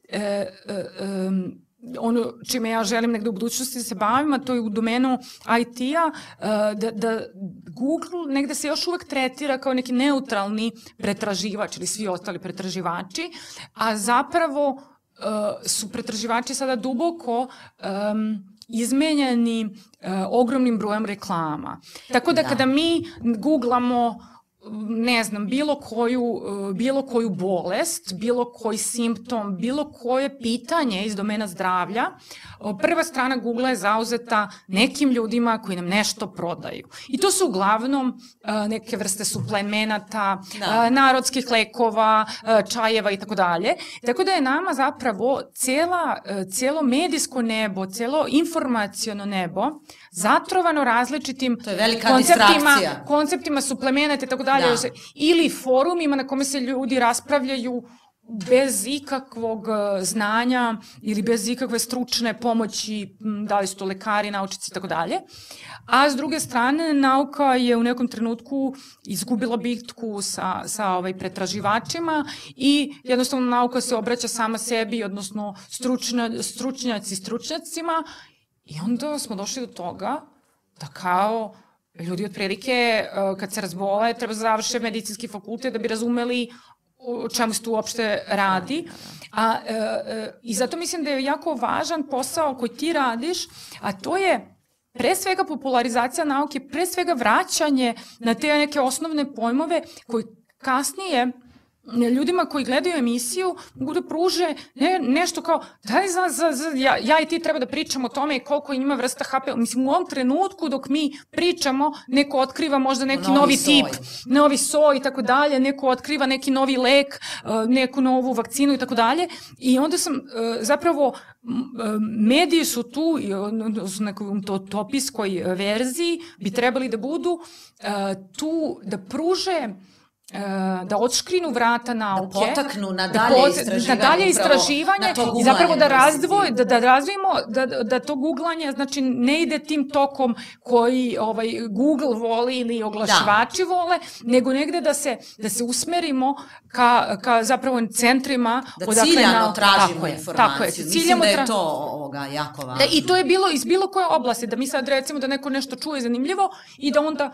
ono čime ja želim negde u budućnosti da se bavim, a to je u domenu IT-a, da Google negde se još uvek tretira kao neki neutralni pretraživač ili svi ostali pretraživači, a zapravo su pretraživači sada duboko izmenjeni ogromnim brojem reklama. Tako da kada mi googlamo ne znam, bilo koju bolest, bilo koji simptom, bilo koje pitanje iz domena zdravlja, prva strana Google je zauzeta nekim ljudima koji nam nešto prodaju. I to su uglavnom neke vrste suplemenata, narodskih lekova, čajeva i tako dalje. Tako da je nama zapravo cijelo medijsko nebo, cijelo informaciono nebo zatrovano različitim konceptima suplemenata i tako dalje, ili forumima na kome se ljudi raspravljaju bez ikakvog znanja ili bez ikakve stručne pomoći, da li su to lekari, naučnici i tako dalje. A s druge strane, nauka je u nekom trenutku izgubila bitku sa pretraživačima i jednostavno nauka se obraća sama sebi, odnosno stručnjacima, i onda smo došli do toga da kao ljudi otprilike kad se razbole treba završe medicinski fakultet da bi razumeli o čemu se tu uopšte radi. I zato mislim da je jako važan posao koji ti radiš, a to je pre svega popularizacija nauke, pre svega vraćanje na te neke osnovne pojmove koji kasnije ljudima koji gledaju emisiju mogu da pruže nešto kao daj ja i ti treba da pričamo o tome koliko ima vrsta HPV. Mislim, u ovom trenutku dok mi pričamo, neko otkriva možda neki novi tip, novi soj i tako dalje, neko otkriva neki novi lek, neku novu vakcinu i tako dalje. I onda sam zapravo mediji su tu u nekoj utopijskoj verziji bi trebali da budu tu da pruže da odškrinu vrata nauke, da potaknu na dalje istraživanje i zapravo da razvijemo da to googlanje znači ne ide tim tokom koji Google voli ili oglašivači vole, nego negde da se usmerimo ka zapravo centrima da ciljano tražimo informaciju. Mislim da je to jako važno. I to je bilo iz bilo koje oblasti, da mi sad recimo da neko nešto čuje zanimljivo i da onda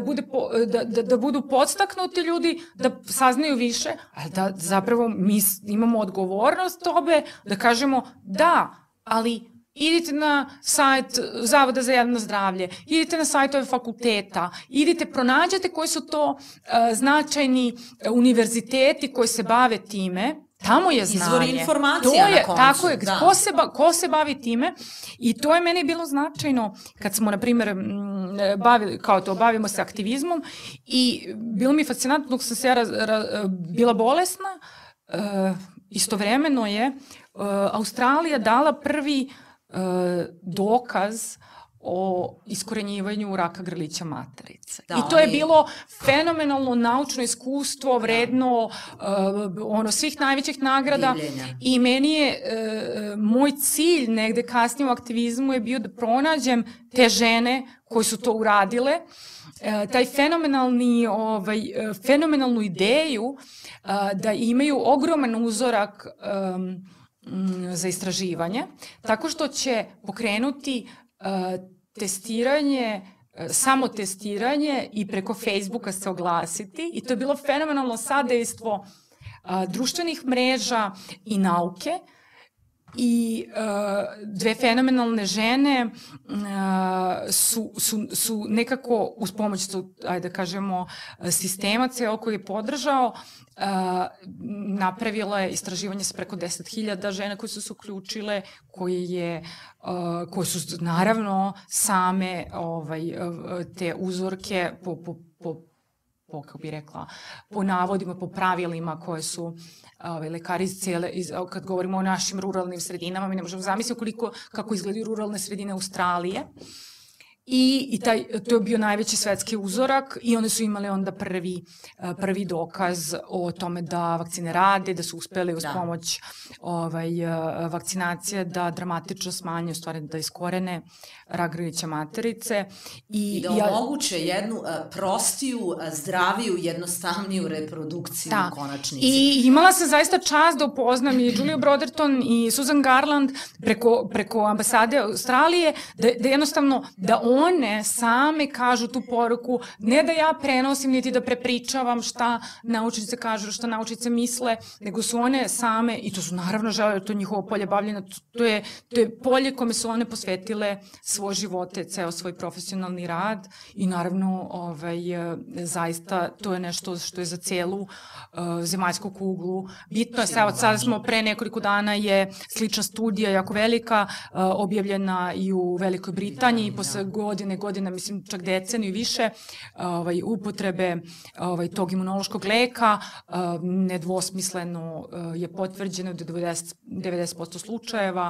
da budu podstaknuti ljudi da saznaju više, ali da zapravo mi imamo odgovornost tobe da kažemo da, ali idite na sajt Zavoda za javno zdravlje, idite na sajtove fakulteta, idite, pronađete koji su to značajni univerziteti koji se bave time. Tamo je znanje. Izvori informacija na koncu. Tako je, ko se bavi time i to je meni bilo značajno kad smo, na primjer, bavimo se aktivizmom i bilo mi fascinantno dok sam se bila bolesna, istovremeno je Australija dala prvi dokaz o iskorenjivanju raka grlića materice. I to je bilo fenomenalno naučno iskustvo, vredno svih najvećih nagrada. I meni je, moj cilj negde kasnije u aktivizmu je bio da pronađem te žene koje su to uradile, taj fenomenalnu ideju da imaju ogroman uzorak za istraživanje, tako što će pokrenuti testiranje, samotestiranje i preko Facebooka se oglasiti i to je bilo fenomenalno sadejstvo društvenih mreža i nauke i dve fenomenalne žene su nekako uz pomoć, ajde da kažemo, sistema ceo koji je podržao, napravila je istraživanje sa preko 10.000 žena koje su se uključile, koje su naravno same te uzorke kako bi rekla, po navodima, po pravilima koje su lekari kad govorimo o našim ruralnim sredinama, mi ne možemo zamisliti kako izgledaju ruralne sredine Australije. I to je bio najveći svetski uzorak i one su imale onda prvi dokaz o tome da vakcine rade, da su uspeli uz pomoć vakcinacije da dramatično smanje, u stvari da iskorene rak grlića materice. I da omoguće jednu prostiju, zdraviju, jednostavniju reprodukciju u konačnici. I imala sam zaista čast da upoznam i Julia Broderton i Susan Garland preko ambasade Australije, da jednostavno da one same kažu tu poruku, ne da ja prenosim niti da prepričavam šta naučnice kažu, šta naučnice misle, nego su one same, i to su naravno žele, to je njihovo polje bavljenja, to je polje kome su one posvetile svoje živote, ceo svoj profesionalni rad i naravno zaista to je nešto što je za celu zemaljsku kuglu bitno. Sada smo pre nekoliko dana je slična studija, jako velika, objavljena i u Velikoj Britaniji posle godina, mislim čak deceniju i više upotrebe tog imunološkog leka. Nedvosmisleno je potvrđeno da 90% slučajeva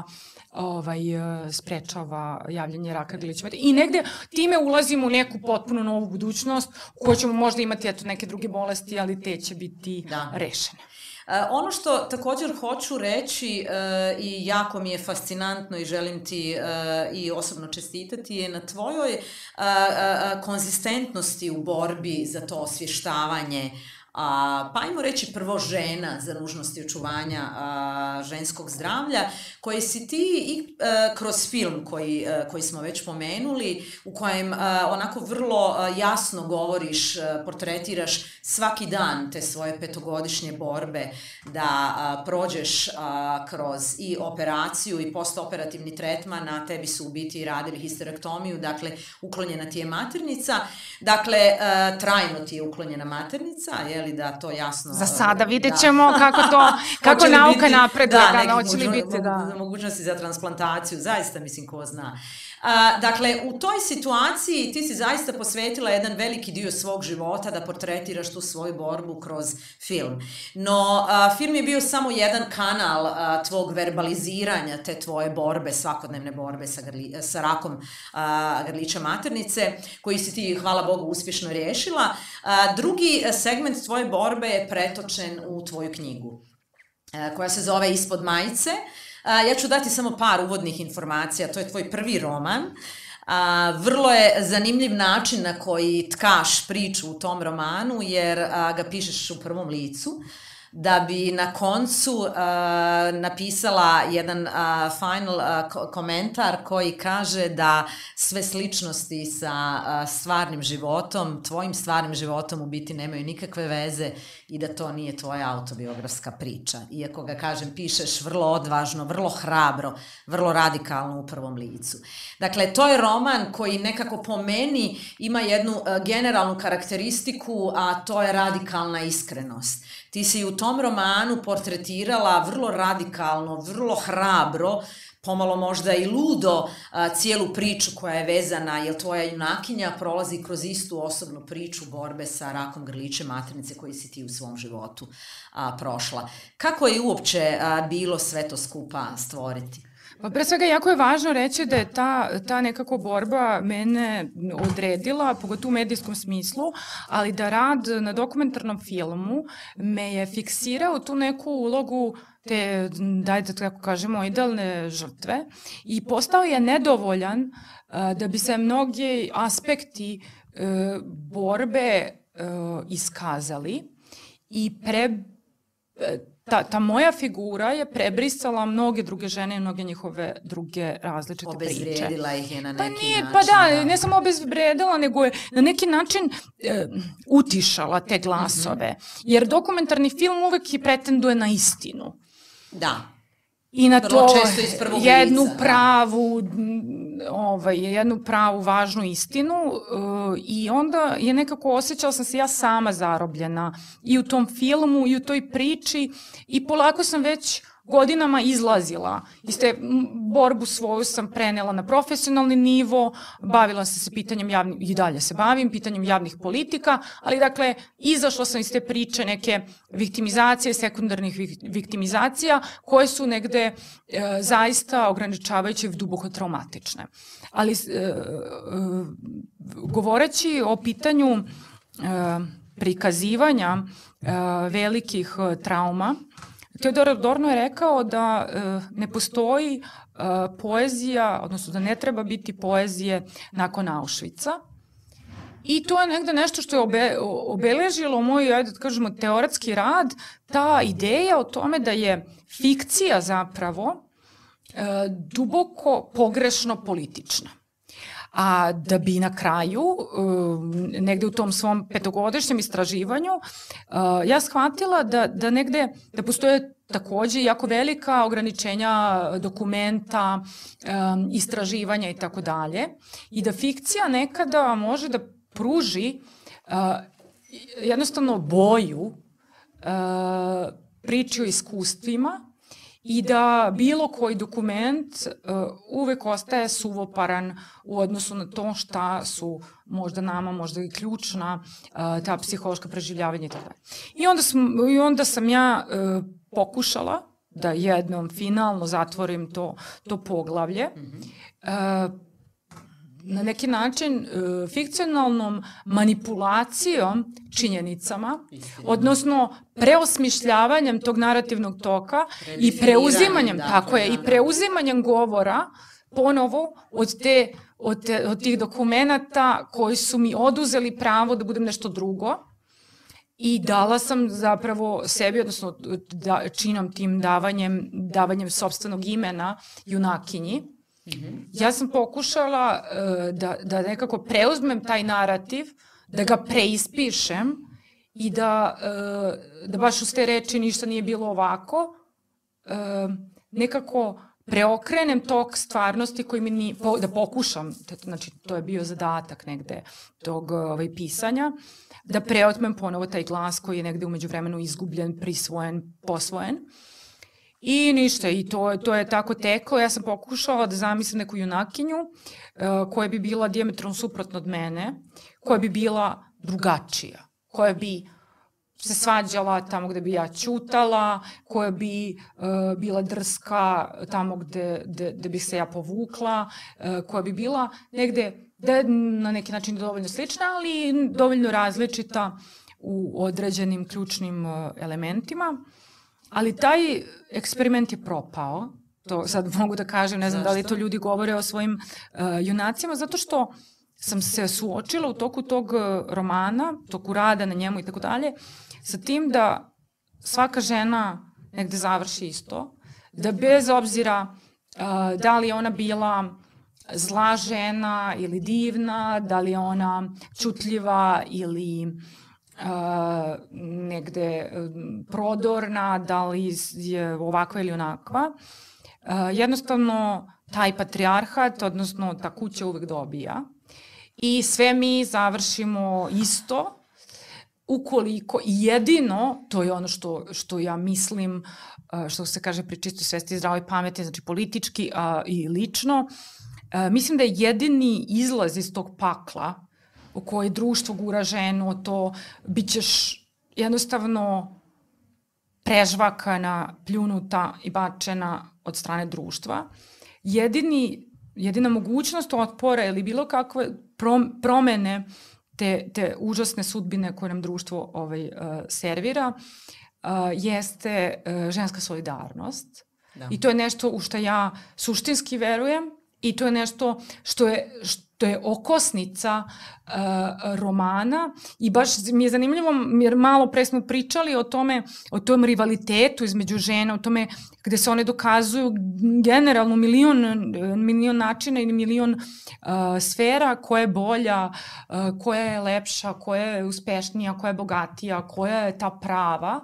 sprečava javljanje raka grlića materice. I negde time ulazimo u neku potpuno novu budućnost u kojoj ćemo možda imati neke druge bolesti, ali te će biti rešene. Ono što također hoću reći i jako mi je fascinantno i želim ti i osobno čestitati je na tvojoj konzistentnosti u borbi za to osvještavanje, pa ajmo reći prvo žena za nužnosti očuvanja ženskog zdravlja, koje si ti i kroz film koji smo već pomenuli, u kojem onako vrlo jasno govoriš, portretiraš svaki dan te svoje 5-godišnje borbe da prođeš kroz i operaciju i postoperativni tretman, a tebi su u biti radili histerektomiju, dakle uklonjena ti je maternica, dakle trajno ti je uklonjena maternica, jeli, da to jasno... Za sada vidjet ćemo kako nauka napreduje, hoće li biti, mogućnosti za transplantaciju, zaista mislim ko zna. Dakle, u toj situaciji ti si zaista posvetila jedan veliki dio svog života da portretiraš tu svoju borbu kroz film. No, film je bio samo jedan kanal tvog verbaliziranja te tvoje borbe, svakodnevne borbe sa rakom grlića maternice, koji si ti, hvala Bogu, uspješno riješila. Drugi segment tvoje borbe je pretočen u tvoju knjigu, koja se zove Ispod majice. Ja ću dati samo par uvodnih informacija, to je tvoj prvi roman. Vrlo je zanimljiv način na koji tkaš priču u tom romanu, jer ga pišeš u prvom licu, da bi na koncu napisala jedan final komentar koji kaže da sve sličnosti sa stvarnim životom, tvojim stvarnim životom u biti nemaju nikakve veze i da to nije tvoja autobiografska priča. Iako ga, kažem, pišeš vrlo odvažno, vrlo hrabro, vrlo radikalno u prvom licu. Dakle, to je roman koji nekako po meni ima jednu generalnu karakteristiku, a to je radikalna iskrenost. Ti si u tom romanu portretirala vrlo radikalno, vrlo hrabro, pomalo možda i ludo cijelu priču koja je vezana, jer tvoja junakinja prolazi kroz istu osobnu priču borbe sa rakom grlića maternice koji si ti u svom životu prošla. Kako je uopće bilo sve to skupa stvoriti? Pa pre svega jako je važno reći da je ta nekako borba mene odredila, pogotovo u medijskom smislu, ali da rad na dokumentarnom filmu me je fiksirao tu neku ulogu te, dajte tako kažemo, idealne žrtve i postao je nedovoljan da bi se mnogi aspekti borbe iskazali i ta moja figura je prebrisala mnoge druge žene i mnoge njihove druge različite priče. Obezvrijedila ih je na neki način. Pa da, ne samo obezvrijedila, nego je na neki način utišala te glasove. Jer dokumentarni film uvek i pretenduje na istinu. Da. I na to jednu pravu važnu istinu i onda je nekako osjećala sam se ja sama zarobljena i u tom filmu i u toj priči i polako sam već godinama izlazila. Iz te borbu svoju sam prenela na profesionalni nivo, bavila sam se pitanjem i dalje se bavim, pitanjem javnih politika, ali dakle, izašla sam iz te priče neke viktimizacije, sekundarnih viktimizacija, koje su negde zaista ograničavajuće i duboko traumatične. Ali govoreći o pitanju prikazivanja velikih trauma, Teodor Adorno je rekao da ne postoji poezija, odnosno da ne treba biti poezije nakon Auschwitza. I to je negde nešto što je obeležilo moj, ajde da kažemo, teoretski rad, ta ideja o tome da je fikcija zapravo duboko pogrešno politična. A da bi na kraju, negde u tom svom petogodišnjem istraživanju, ja shvatila da negde, da postoje takođe jako velika ograničenja dokumenta, istraživanja i tako dalje, i da fikcija nekada može da pruži jednostavno boju priči o iskustvima i da bilo koji dokument uvek ostaje suvoparan u odnosu na to šta su možda nama, možda i ključna ta psihološka preživljavanja i tako dalje. I onda sam ja pokušala da jednom finalno zatvorim to poglavlje, na neki način fikcionalnom manipulacijom činjenicama, odnosno preosmišljavanjem tog narativnog toka i preuzimanjem, tako je, i preuzimanjem govora ponovo od tih dokumenata koji su mi oduzeli pravo da budem nešto drugo i dala sam zapravo sebi, odnosno činom tim davanjem sopstvenog imena junakinji. Ja sam pokušala da nekako preuzmem taj narativ, da ga preispišem i da baš uz te reči ništa nije bilo ovako, nekako preokrenem tok stvarnosti koji mi ni, da pokušam, znači to je bio zadatak negde tog pisanja, da preotmem ponovo taj glas koji je negde umeđu vremenu izgubljen, prisvojen, posvojen. I ništa, i to je tako teklo. Ja sam pokušala da zamislim neku junakinju koja bi bila dijametralno suprotno od mene, koja bi bila drugačija, koja bi se svađala tamo gde bi ja ćutala, koja bi bila drska tamo gde bih se ja povukla, koja bi bila negde na neki način dovoljno slična, ali dovoljno različita u određenim ključnim elementima. Ali taj eksperiment je propao, to sad mogu da kažem, ne znam da li to ljudi govore o svojim junacima, zato što sam se suočila u toku tog romana, toku rada na njemu i tako dalje, sa tim da svaka žena negde završi isto, da bez obzira da li je ona bila zla žena ili divna, da li je ona ćutljiva ili negde prodorna, da li je ovakva ili onakva, jednostavno taj patrijarhat, odnosno ta kuća uvek dobija i sve mi završimo isto, ukoliko jedino, to je ono što ja mislim, što se kaže pri čistoj svesti i zdravoj pameti, znači politički i lično, mislim da je jedini izlaz iz tog pakla u kojoj društvo gura ženu, to bit ćeš jednostavno prežvakana, pljunuta i bačena od strane društva. Jedina mogućnost otpora ili bilo kakve promene te užasne sudbine koje nam društvo servira jeste ženska solidarnost. Da. I to je nešto u što ja suštinski verujem i to je nešto što je okosnica romana i baš mi je zanimljivo jer malo pre smo pričali o tom rivalitetu između žena, o tome gde se one dokazuju generalno milion načina i milion sfera koja je bolja, koja je lepša, koja je uspešnija, koja je bogatija, koja je ta prava.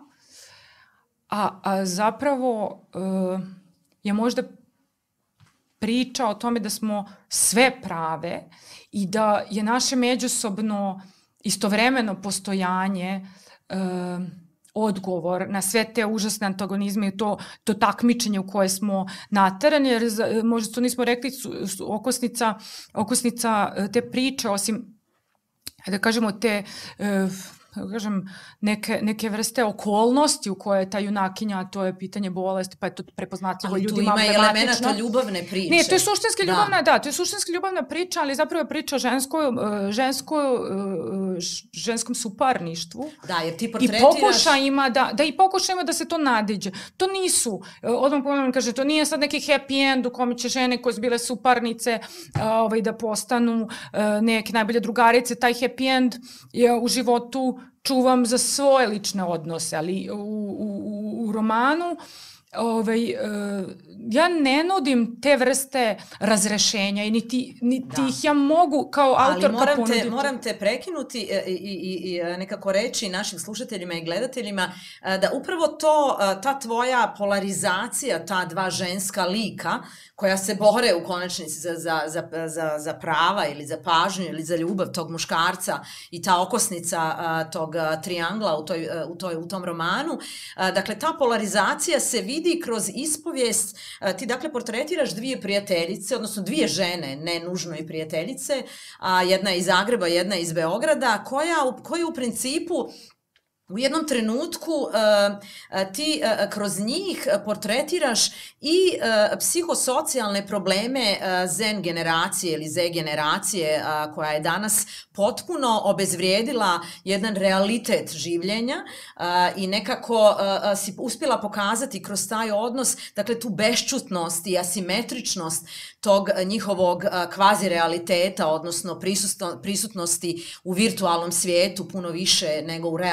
A zapravo je možda priča o tome da smo sve prave i da je naše međusobno istovremeno postojanje odgovor na sve te užasne antagonizme i to takmičenje u koje smo naterani, jer možda to nismo rekli, okosnica te priče, osim da kažemo te neke vrste okolnosti u koje je ta junakinja, to je pitanje bolesti, pa je to prepoznatljivo ljudima. Ali tu ima elemenata ljubavne priče. Ne, to je suštinski to je suštinski ljubavna priča, ali zapravo je priča o ženskom suparništvu. Da, jer ti portretiraš... I pokušajima da se to nadiđe. To nisu, odmah pogledam kaže, to nije sad neki happy end u kome će žene koje su bile suparnice da postanu neke najbolje drugarice. Taj happy end je u životu čuvam za svoje lične odnose, ali u romanu ja ne nudim te vrste razrešenja i niti ih ja mogu kao autorka ponuditi. Ali moram te prekinuti i nekako reći našim slušateljima i gledateljima da upravo ta tvoja polarizacija, ta dva ženska lika koja se bore u konačnici za prava ili za pažnju ili za ljubav tog muškarca i ta okosnica tog triangla u tom romanu. Dakle, ta polarizacija se vidi kroz ispovijest. Ti dakle portretiraš dvije prijateljice, odnosno dvije žene, ne nužno i prijateljice, jedna je iz Zagreba, jedna je iz Beograda, koje u principu u jednom trenutku ti kroz njih portretiraš i psihosocijalne probleme Zen generacije ili Z generacije koja je danas potpuno obezvrijedila jedan realitet življenja i nekako si uspjela pokazati kroz taj odnos, dakle tu bešćutnost i asimetričnost tog njihovog kvazi realiteta, odnosno prisutnosti u virtualnom svijetu puno više nego u realnom svijetu.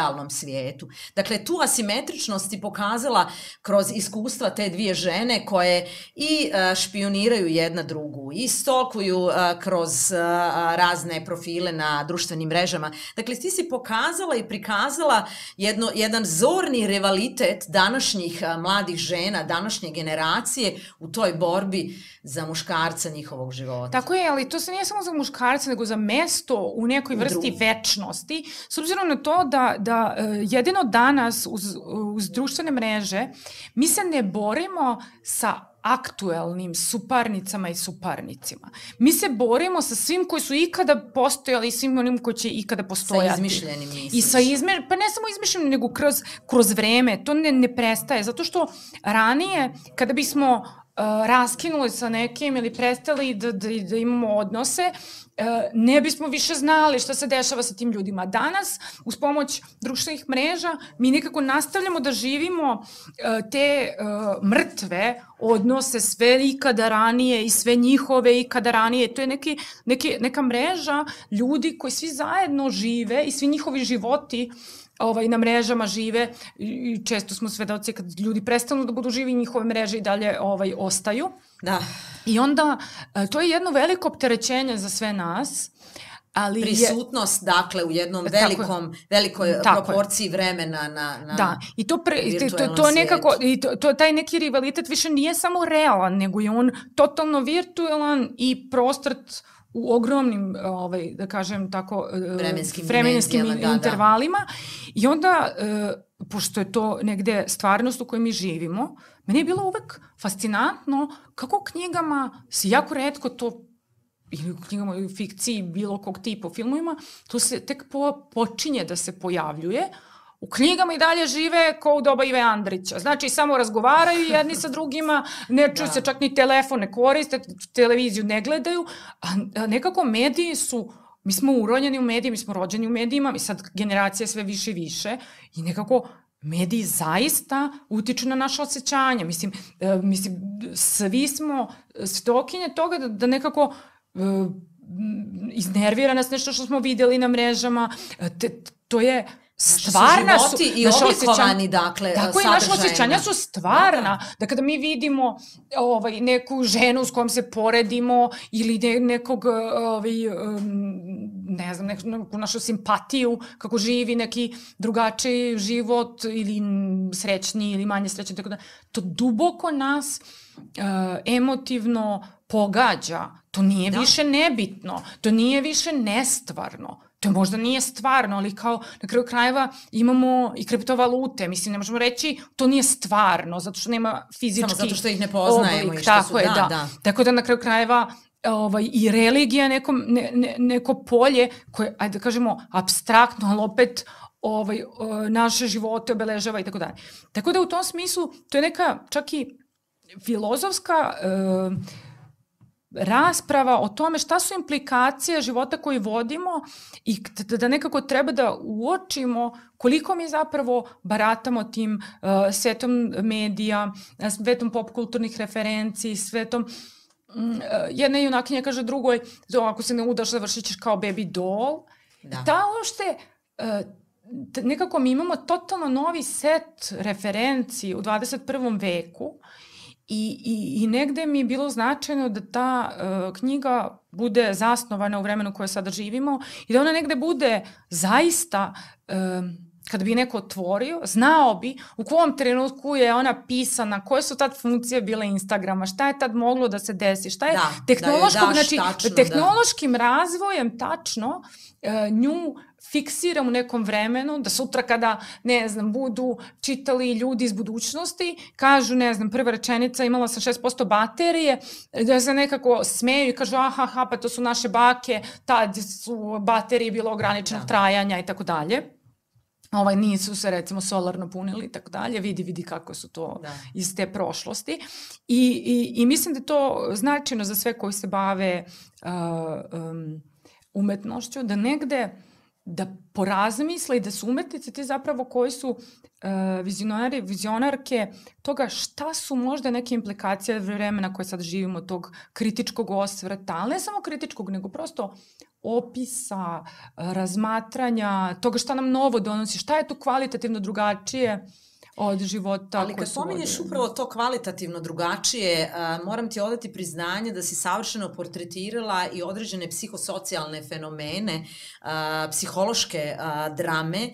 svijetu. Dakle, tu asimetričnost si pokazala kroz iskustva te dvije žene koje i špioniraju jedna drugu i stalkuju kroz razne profile na društvenim mrežama. Dakle, ti si pokazala i prikazala jedan zorni rivalitet današnjih mladih žena, današnje generacije u toj borbi za muškarca njihovog života. Tako je, ali to se nije samo za muškarca, nego za mesto u nekoj vrsti večnosti. S obzirom na to da jedino danas uz društvene mreže mi se ne borimo sa aktuelnim suparnicama i suparnicima. Mi se borimo sa svim koji su ikada postojali i svim onim koji će ikada postojati. Sa izmišljenim, misliš? I pa ne samo izmišljenim, nego kroz vreme. To ne prestaje, zato što ranije, kada bismo raskinuli sa nekim ili prestali da imamo odnose, ne bismo više znali šta se dešava sa tim ljudima. Danas, uz pomoć društvenih mreža, mi nekako nastavljamo da živimo te mrtve odnose sve ikada ranije i sve njihove ikada ranije. To je neka mreža ljudi koji svi zajedno žive i svi njihovi životi na mrežama žive i često smo svedoci kad ljudi prestanu da budu živi, njihove mreže i dalje ostaju. Da. I onda to je jedno veliko opterećenje za sve nas. Ali prisutnost, dakle, u jednom velikoj proporciji vremena na da, i to nekako, taj neki rivalitet više nije samo realan, nego je on totalno virtualan i prostrt u ogromnim, da kažem tako, vremenskim intervalima. I onda, pošto je to negde stvarnost u kojoj mi živimo, meni je bilo uvek fascinantno kako knjigama se jako retko to, ili u knjigama ili u fikciji bilo kog tipa u filmovima, to se tek počinje da se pojavljuje. U knjigama i dalje žive kao u doba Ive Andrića. Znači, samo razgovaraju jedni sa drugima, ne čuju se, čak ni telefon ne koriste, televiziju ne gledaju, a nekako mediji su, mi smo uronjeni u mediji, mi smo rođeni u medijima, i sad generacija sve više i više, i nekako mediji zaista utiču na naše osjećanja. Mislim, svi smo svedokinje toga da nekako iznervira nas nešto što smo videli na mrežama, to je stvarna su životi i oblikovani, dakle, sadržajima. Tako i naše osjećanja su stvarna. Da kada mi vidimo neku ženu s kojom se poredimo ili nekog, ne znam, neku našu simpatiju, kako živi neki drugačiji život ili srećni ili manje srećni, tako da to duboko nas emotivno pogađa. To nije više nebitno, to nije više nestvarno. To možda nije stvarno, ali kao na kraju krajeva imamo i kriptovalute. Mislim, ne možemo reći to nije stvarno, zato što nema fizički samo zato što ih ne poznajemo oblik. I što su, da. Tako da na kraju krajeva i religija neko polje koje, ajde da kažemo, apstraktno, ali opet naše živote obeležava i tako dalje. Tako da u tom smislu to je neka čak i filozofska rasprava o tome šta su implikacije života koji vodimo i da nekako treba da uočimo koliko mi zapravo baratamo tim svetom medija, svetom popkulturnih referenci, svetom jedna junakinja kaže drugoj, ako se ne udaš završit ćeš kao baby doll. Da. Ta uopšte nekako mi imamo totalno novi set referenci u 21. veku i negde mi je bilo značajno da ta knjiga bude zasnovana u vremenu koje sada živimo i da ona negde bude zaista, kada bi neko otvorio, znao bi u kom trenutku je ona pisana, koje su tad funkcije bile Instagrama, šta je tad moglo da se desi, šta je tehnološkim razvojem tačno nju fiksiram u nekom vremenu, da sutra kada, ne znam, budu čitali ljudi iz budućnosti, kažu, ne znam, prva rečenica, imala sam 6% baterije, da se nekako smeju i kažu, aha, pa to su naše bake, tad su baterije bilo ograničenog trajanja i tako dalje. Nisu se recimo solarno punili i tako dalje, vidi kako su to iz te prošlosti. I mislim da je to značajno za sve koji se bave umetnošću, da negde da porazmisle i da su umetnici ti zapravo koji su vizionari, vizionarke toga šta su možda neke implikacije vremena koje sad živimo, tog kritičkog osvrta, ali ne samo kritičkog, nego prosto opisa, razmatranja, toga šta nam novo donosi, šta je to kvalitativno drugačije od života. Ali kad pominješ upravo to kvalitativno drugačije, moram ti odati priznanje da si savršeno portretirala i određene psihosocijalne fenomene, psihološke drame,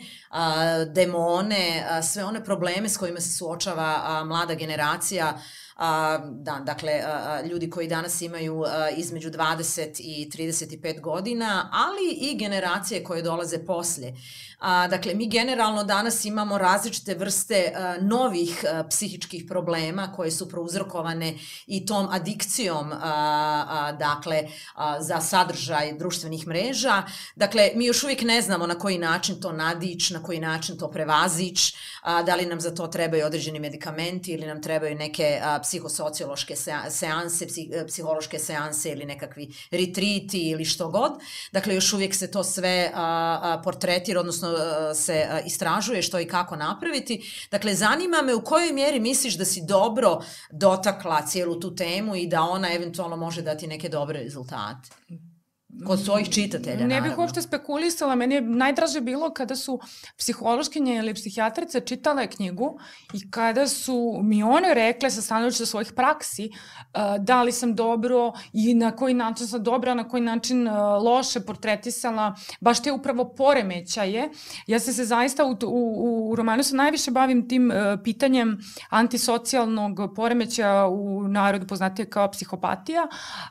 demone, sve one probleme s kojima se suočava mlada generacija, dakle, ljudi koji danas imaju između 20 i 35 godina, ali i generacije koje dolaze poslije. Dakle, mi generalno danas imamo različite vrste novih psihičkih problema koje su prouzrokovane i tom adikcijom, dakle, za sadržaj društvenih mreža. Dakle, mi još uvijek ne znamo na koji način to nadići, na koji način to prevazići, da li nam za to trebaju određeni medikamenti ili nam trebaju neke psihosociološke seanse, psihološke seanse ili nekakvi retriti ili što god. Dakle, još uvijek se to sve portretira, odnosno se istražuje što i kako napraviti. Dakle, zanima me u kojoj mjeri misliš da si dobro dotakla cijelu tu temu i da ona eventualno može dati neke dobre rezultate kod svojih čitatelja, naravno. Ne bih uopšte spekulisala, meni je najdraže bilo kada su psihološkinje ili psihijatrice čitale knjigu i kada su mi one rekle sa stanovišta svojih praksi da li sam dobro i na koji način sam dobra, na koji način loše portretisala baš te upravo poremećaje. Ja se zaista u romanu se najviše bavim tim pitanjem antisocijalnog poremećaja, u narodu poznatije kao psihopatija,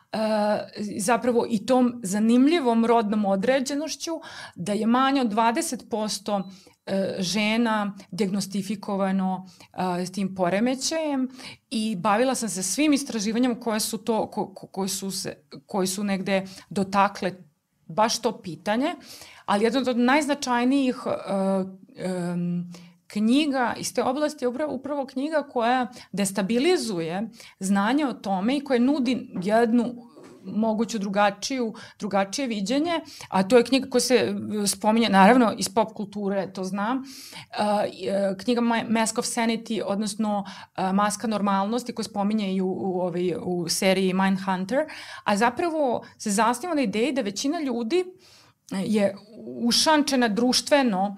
zapravo i tom zanimljivom rodnom određenošću, da je manje od 20% žena dijagnostifikovano s tim poremećajem i bavila sam se svim istraživanjem koji su negde dotakle baš to pitanje, ali jedna od najznačajnijih knjiga iz te oblasti je upravo knjiga koja destabilizuje znanje o tome i koja nudi jednu moguću drugačije viđenje, a to je knjiga koja se spominje, naravno, iz pop kulture, to znam, knjiga Mask of Sanity, odnosno Maska normalnosti, koja spominje i u seriji Mindhunter, a zapravo se zasniva na ideji da većina ljudi je ušančena društveno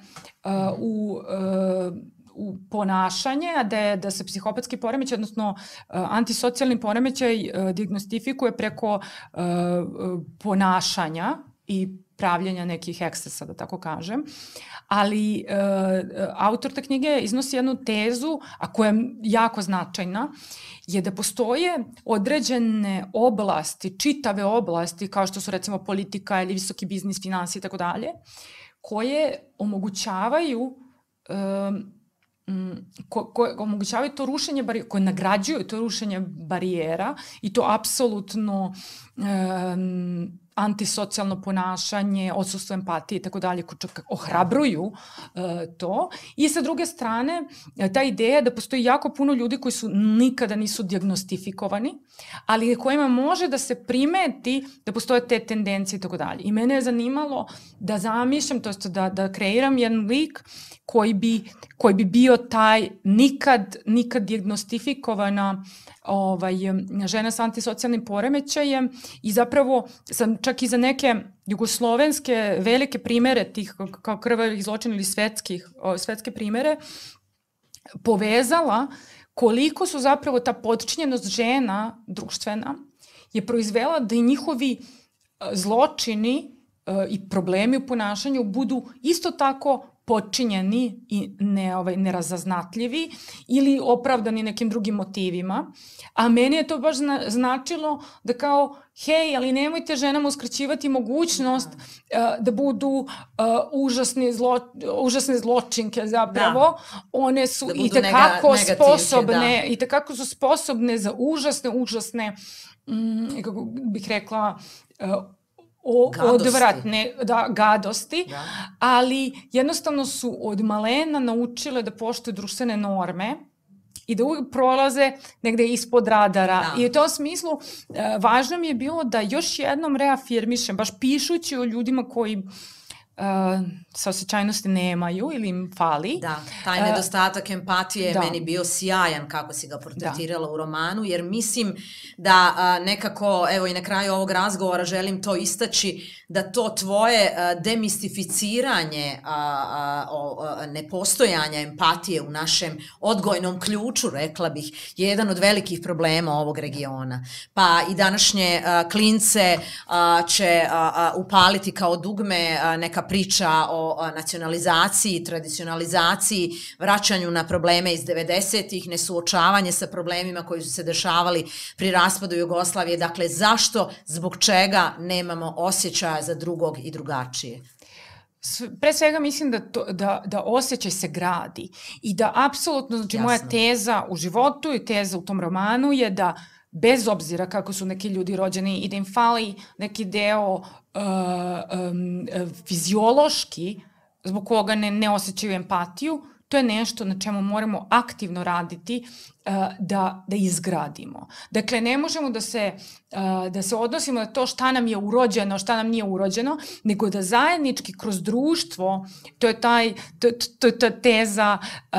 u ponašanje, a da se psihopatski poremećaj, odnosno antisocijalni poremećaj dijagnostifikuje preko ponašanja i pravljenja nekih ekscesa, da tako kažem. Ali autor te knjige iznosi jednu tezu, a koja je jako značajna, je da postoje određene oblasti, čitave oblasti, kao što su recimo politika ili visoki biznis, finansije i tako dalje, koje omogućavaju omogućavaju to rušenje barijera, koje nagrađuju to rušenje barijera i to apsolutno antisocijalno ponašanje, odsustvo empatije i tako dalje, koji čak ohrabruju to. I sa druge strane, ta ideja da postoji jako puno ljudi koji nikada nisu dijagnostifikovani, ali kojima može da se primeti da postoje te tendencije i tako dalje. I mene je zanimalo da zamišljam, to jest da kreiram jedan lik koji bi bio taj nikad dijagnostifikovana žena sa antisocijalnim poremećajem i zapravo sam čak i za neke jugoslovenske velike primere tih kao krvavih zločina ili svetske primere povezala koliko su zapravo ta potčinjenost žena društvena je proizvela da i njihovi zločini i problemi u ponašanju budu isto tako potčinjeni i nerazaznatljivi ili opravdani nekim drugim motivima. A meni je to baš značilo da kao, hej, ali nemojte ženama uskraćivati mogućnost da budu užasne zločinke zapravo. Da. One su i tekako sposobne, i tekako su sposobne za užasne, kako bih rekla, odvratne gadosti, ali jednostavno su od malena naučile da poštuju društvene norme i da uvijek prolaze negde ispod radara. Da. I u tom smislu važno mi je bilo da još jednom reafirmišem, baš pišući o ljudima saosećajnosti nemaju ili im fali. Da, taj nedostatak empatije je meni bio sjajan kako si ga portretirala u romanu, jer mislim da nekako, evo i na kraju ovog razgovora želim to istaći, da to tvoje demistificiranje nepostojanja empatije u našem odgojnom ključu, rekla bih, je jedan od velikih problema ovog regiona. Pa i današnje klince će upaliti kao dugme neka priča o nacionalizaciji, tradicionalizaciji, vraćanju na probleme iz 90-ih, nesuočavanje sa problemima koji su se dešavali pri raspadu Jugoslavije. Dakle, zašto, zbog čega nemamo osjećaja za drugog i drugačije? Pre svega mislim da osjećaj se gradi i da apsolutno, znači moja teza u životu i teza u tom romanu je da bez obzira kako su neki ljudi rođeni i da im fali neki deo fiziološki zbog koga ne osjećaju empatiju, to je nešto na čemu moramo aktivno raditi da izgradimo. Dakle, ne možemo da se odnosimo na to šta nam je urođeno, šta nam nije urođeno, nego da zajednički kroz društvo, to je ta teza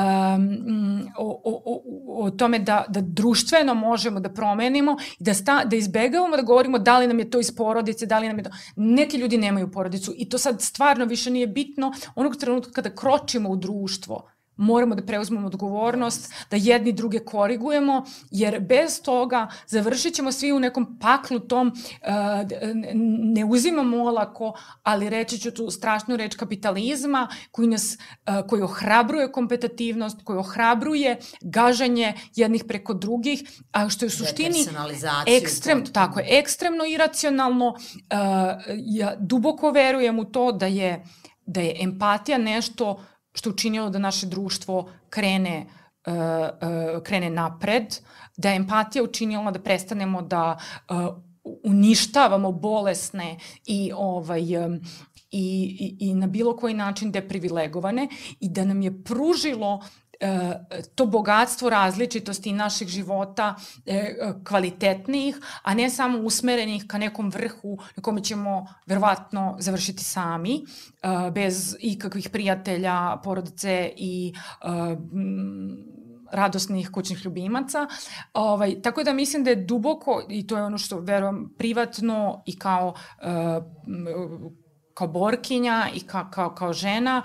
o tome da društveno možemo da promenimo i da izbegavamo da govorimo da li nam je to iz porodice, da li nam je to... Neki ljudi nemaju porodicu i to sad stvarno više nije bitno. Onog trenutka kada kročimo u društvo, moramo da preuzmemo odgovornost, da jedni druge korigujemo, jer bez toga završit ćemo svi u nekom paklu tom, ne uzimamo olako, ali reći ću tu strašnu reč kapitalizma, koji ohrabruje kompetitivnost, koji ohrabruje gaženje jednih preko drugih, a što je u suštini ekstremno iracionalno. Ja duboko verujem u to da je empatija nešto što učinilo da naše društvo krene napred, da je empatija učinila da prestanemo da uništavamo bolesne i na bilo koji način deprivilegovane i da nam je pružilo to bogatstvo različitosti naših života kvalitetnijih, a ne samo usmerenih ka nekom vrhu na kome ćemo verovatno završiti sami, bez ikakvih prijatelja, porodice i radosnih kućnih ljubimaca. Tako da mislim da je duboko, i to je ono što verujem privatno i kao borkinja i kao žena,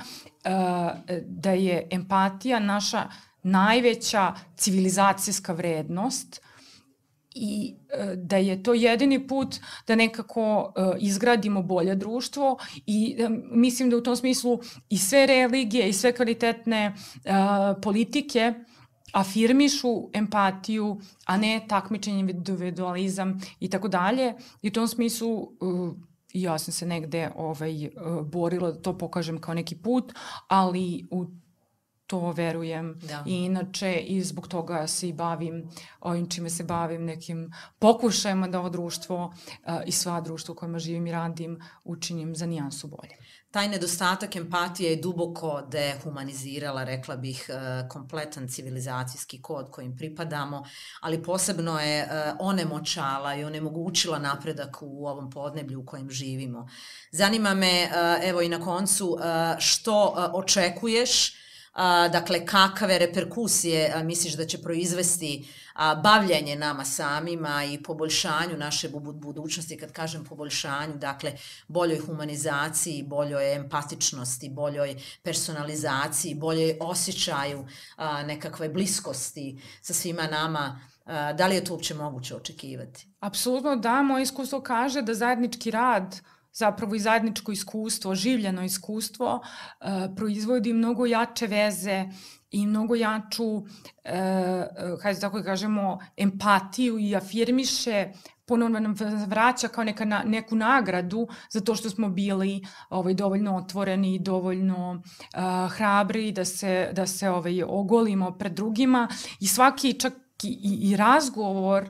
da je empatija naša najveća civilizacijska vrednost i da je to jedini put da nekako izgradimo bolje društvo i mislim da u tom smislu i sve religije i sve kvalitetne politike afirmišu empatiju, a ne takmičenje, individualizam i tako dalje. I u tom smislu ja sam se negde borila da to pokažem kao neki put, ali u to verujem i inače i zbog toga se i bavim ovim čime se bavim, nekim pokušajima da ovo društvo i sva društva u kojima živim i radim učinim za nijansu bolje. Taj nedostatak empatije je duboko dehumanizirala, rekla bih, kompletan civilizacijski kod kojim pripadamo, ali posebno je onemoćala i onemogućila napredak u ovom podneblju u kojem živimo. Zanima me, evo i na koncu, što očekuješ, dakle, kakave reperkusije misliš da će proizvesti bavljenje nama samima i poboljšanju naše budućnosti? Kad kažem poboljšanju, dakle, boljoj humanizaciji, boljoj empatičnosti, boljoj personalizaciji, boljoj osjećaju nekakve bliskosti sa svima nama. Da li je to uopće moguće očekivati? Apsolutno da, moje iskustvo kaže da zajednički rad, zapravo i zajedničko iskustvo, življeno iskustvo, proizvodi mnogo jače veze i mnogo jaču, hajde tako da kažemo, empatiju i afirmiše, ponovno nam vraća kao neku nagradu za to što smo bili dovoljno otvoreni, dovoljno hrabri da se ogolimo pred drugima i svaki čak i razgovor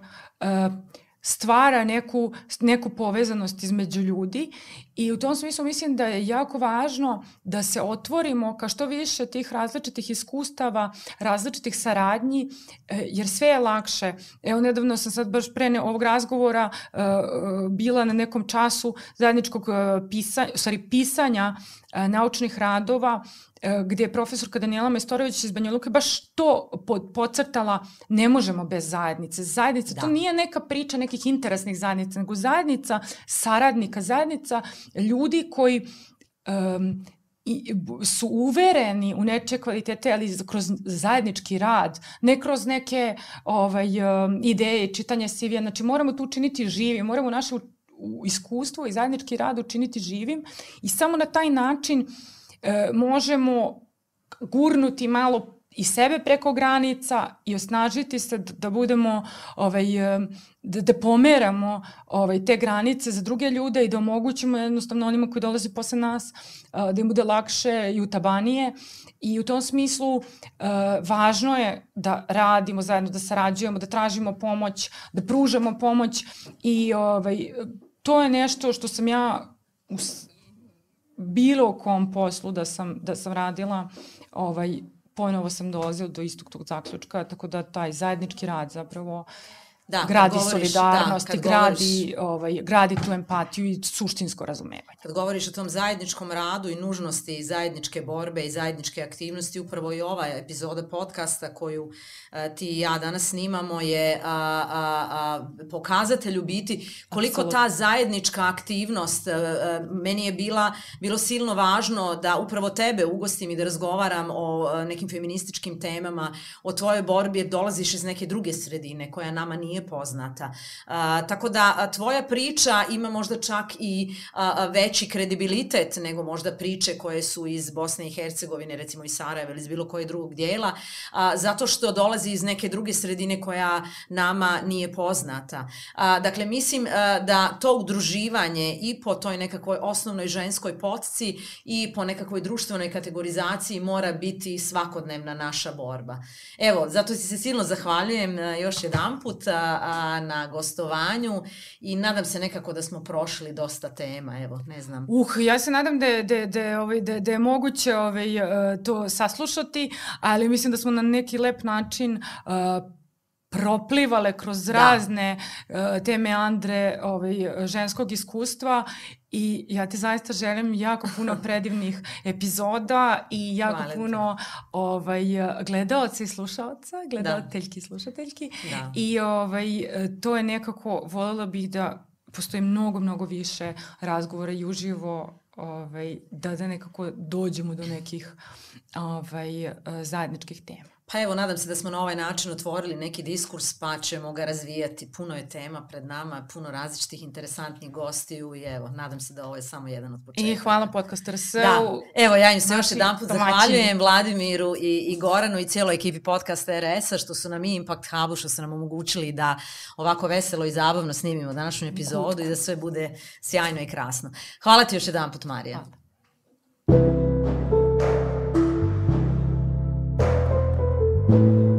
stvara neku povezanost između ljudi i u tom smislu mislim da je jako važno da se otvorimo ka što više tih različitih iskustava, različitih saradnji, jer sve je lakše. Evo, nedavno sam sad baš pre ovog razgovora bila na nekom času zajedničkog pisanja naučnih radova gdje je profesorka Danijela Majstorović iz Banja Luke baš to podcrtala, ne možemo bez zajednice. Zajednica, to nije neka priča nekih interesnih zajednica, nego zajednica saradnika, zajednica ljudi koji su uvereni u nečije kvalitete, ali kroz zajednički rad, ne kroz neke ideje, čitanje CV-a. Znači moramo to učiniti živim, moramo naše iskustvo i zajednički rad učiniti živim i samo na taj način možemo gurnuti malo i sebe preko granica i osnažiti se da budemo, da pomeramo te granice za druge ljude i da omogućimo jednostavno onima koji dolaze posle nas da im bude lakše i utabanije. I u tom smislu važno je da radimo zajedno, da sarađujemo, da tražimo pomoć, da pružamo pomoć i to je nešto što sam ja u bilo kom poslu da sam radila, ponovo sam dolazila do istog tog zaključka, tako da taj zajednički rad zapravo gradi solidarnost i gradi tu empatiju i suštinsko razumevanje. Kad govoriš o tom zajedničkom radu i nužnosti zajedničke borbe i zajedničke aktivnosti, upravo i ova epizoda podcasta koju ti i ja danas snimamo je pokazatelj u biti koliko ta zajednička aktivnost, meni je bilo silno važno da upravo tebe ugostim i da razgovaram o nekim feminističkim temama, o tvojoj borbi jer dolaziš iz neke druge sredine koja nama nije poznata. Tako da tvoja priča ima možda čak i veći kredibilitet nego možda priče koje su iz Bosne i Hercegovine, recimo iz Sarajeva ili iz bilo kojeg drugog dijela, zato što dolazi iz neke druge sredine koja nama nije poznata. Dakle, mislim da to udruživanje i po toj nekakvoj osnovnoj ženskoj potci i po nekakvoj društvenoj kategorizaciji mora biti svakodnevna naša borba. Evo, zato se silno zahvaljujem još jedanput na gostovanju i nadam se nekako da smo prošli dosta tema, evo, ne znam. Ja se nadam da je moguće to saslušati, ali mislim da smo na neki lep način proplivale kroz razne te meandre ženskog iskustva i ja ti zaista želim jako puno predivnih epizoda i jako puno gledaoca i slušaoca, gledateljki i slušateljki i to je nekako, voljela bih da postoji mnogo, mnogo više razgovora i uživo da nekako dođemo do nekih zajedničkih tema. Pa evo, nadam se da smo na ovaj način otvorili neki diskurs, pa ćemo ga razvijati. Puno je tema pred nama, puno različitih interesantnih gostiju i evo, nadam se da ovo je samo jedan od početka. I hvala Podcaster S. Evo, ja im se još jedanput zahvaljujem Vladimiru i Goranu i cijeloj ekipi Podcasta RS-a što su nam i Impact Hubu, što su nam omogućili da ovako veselo i zabavno snimimo današnju epizodu i da sve bude sjajno i krasno. Hvala ti još jedanput, Marija. Hvala.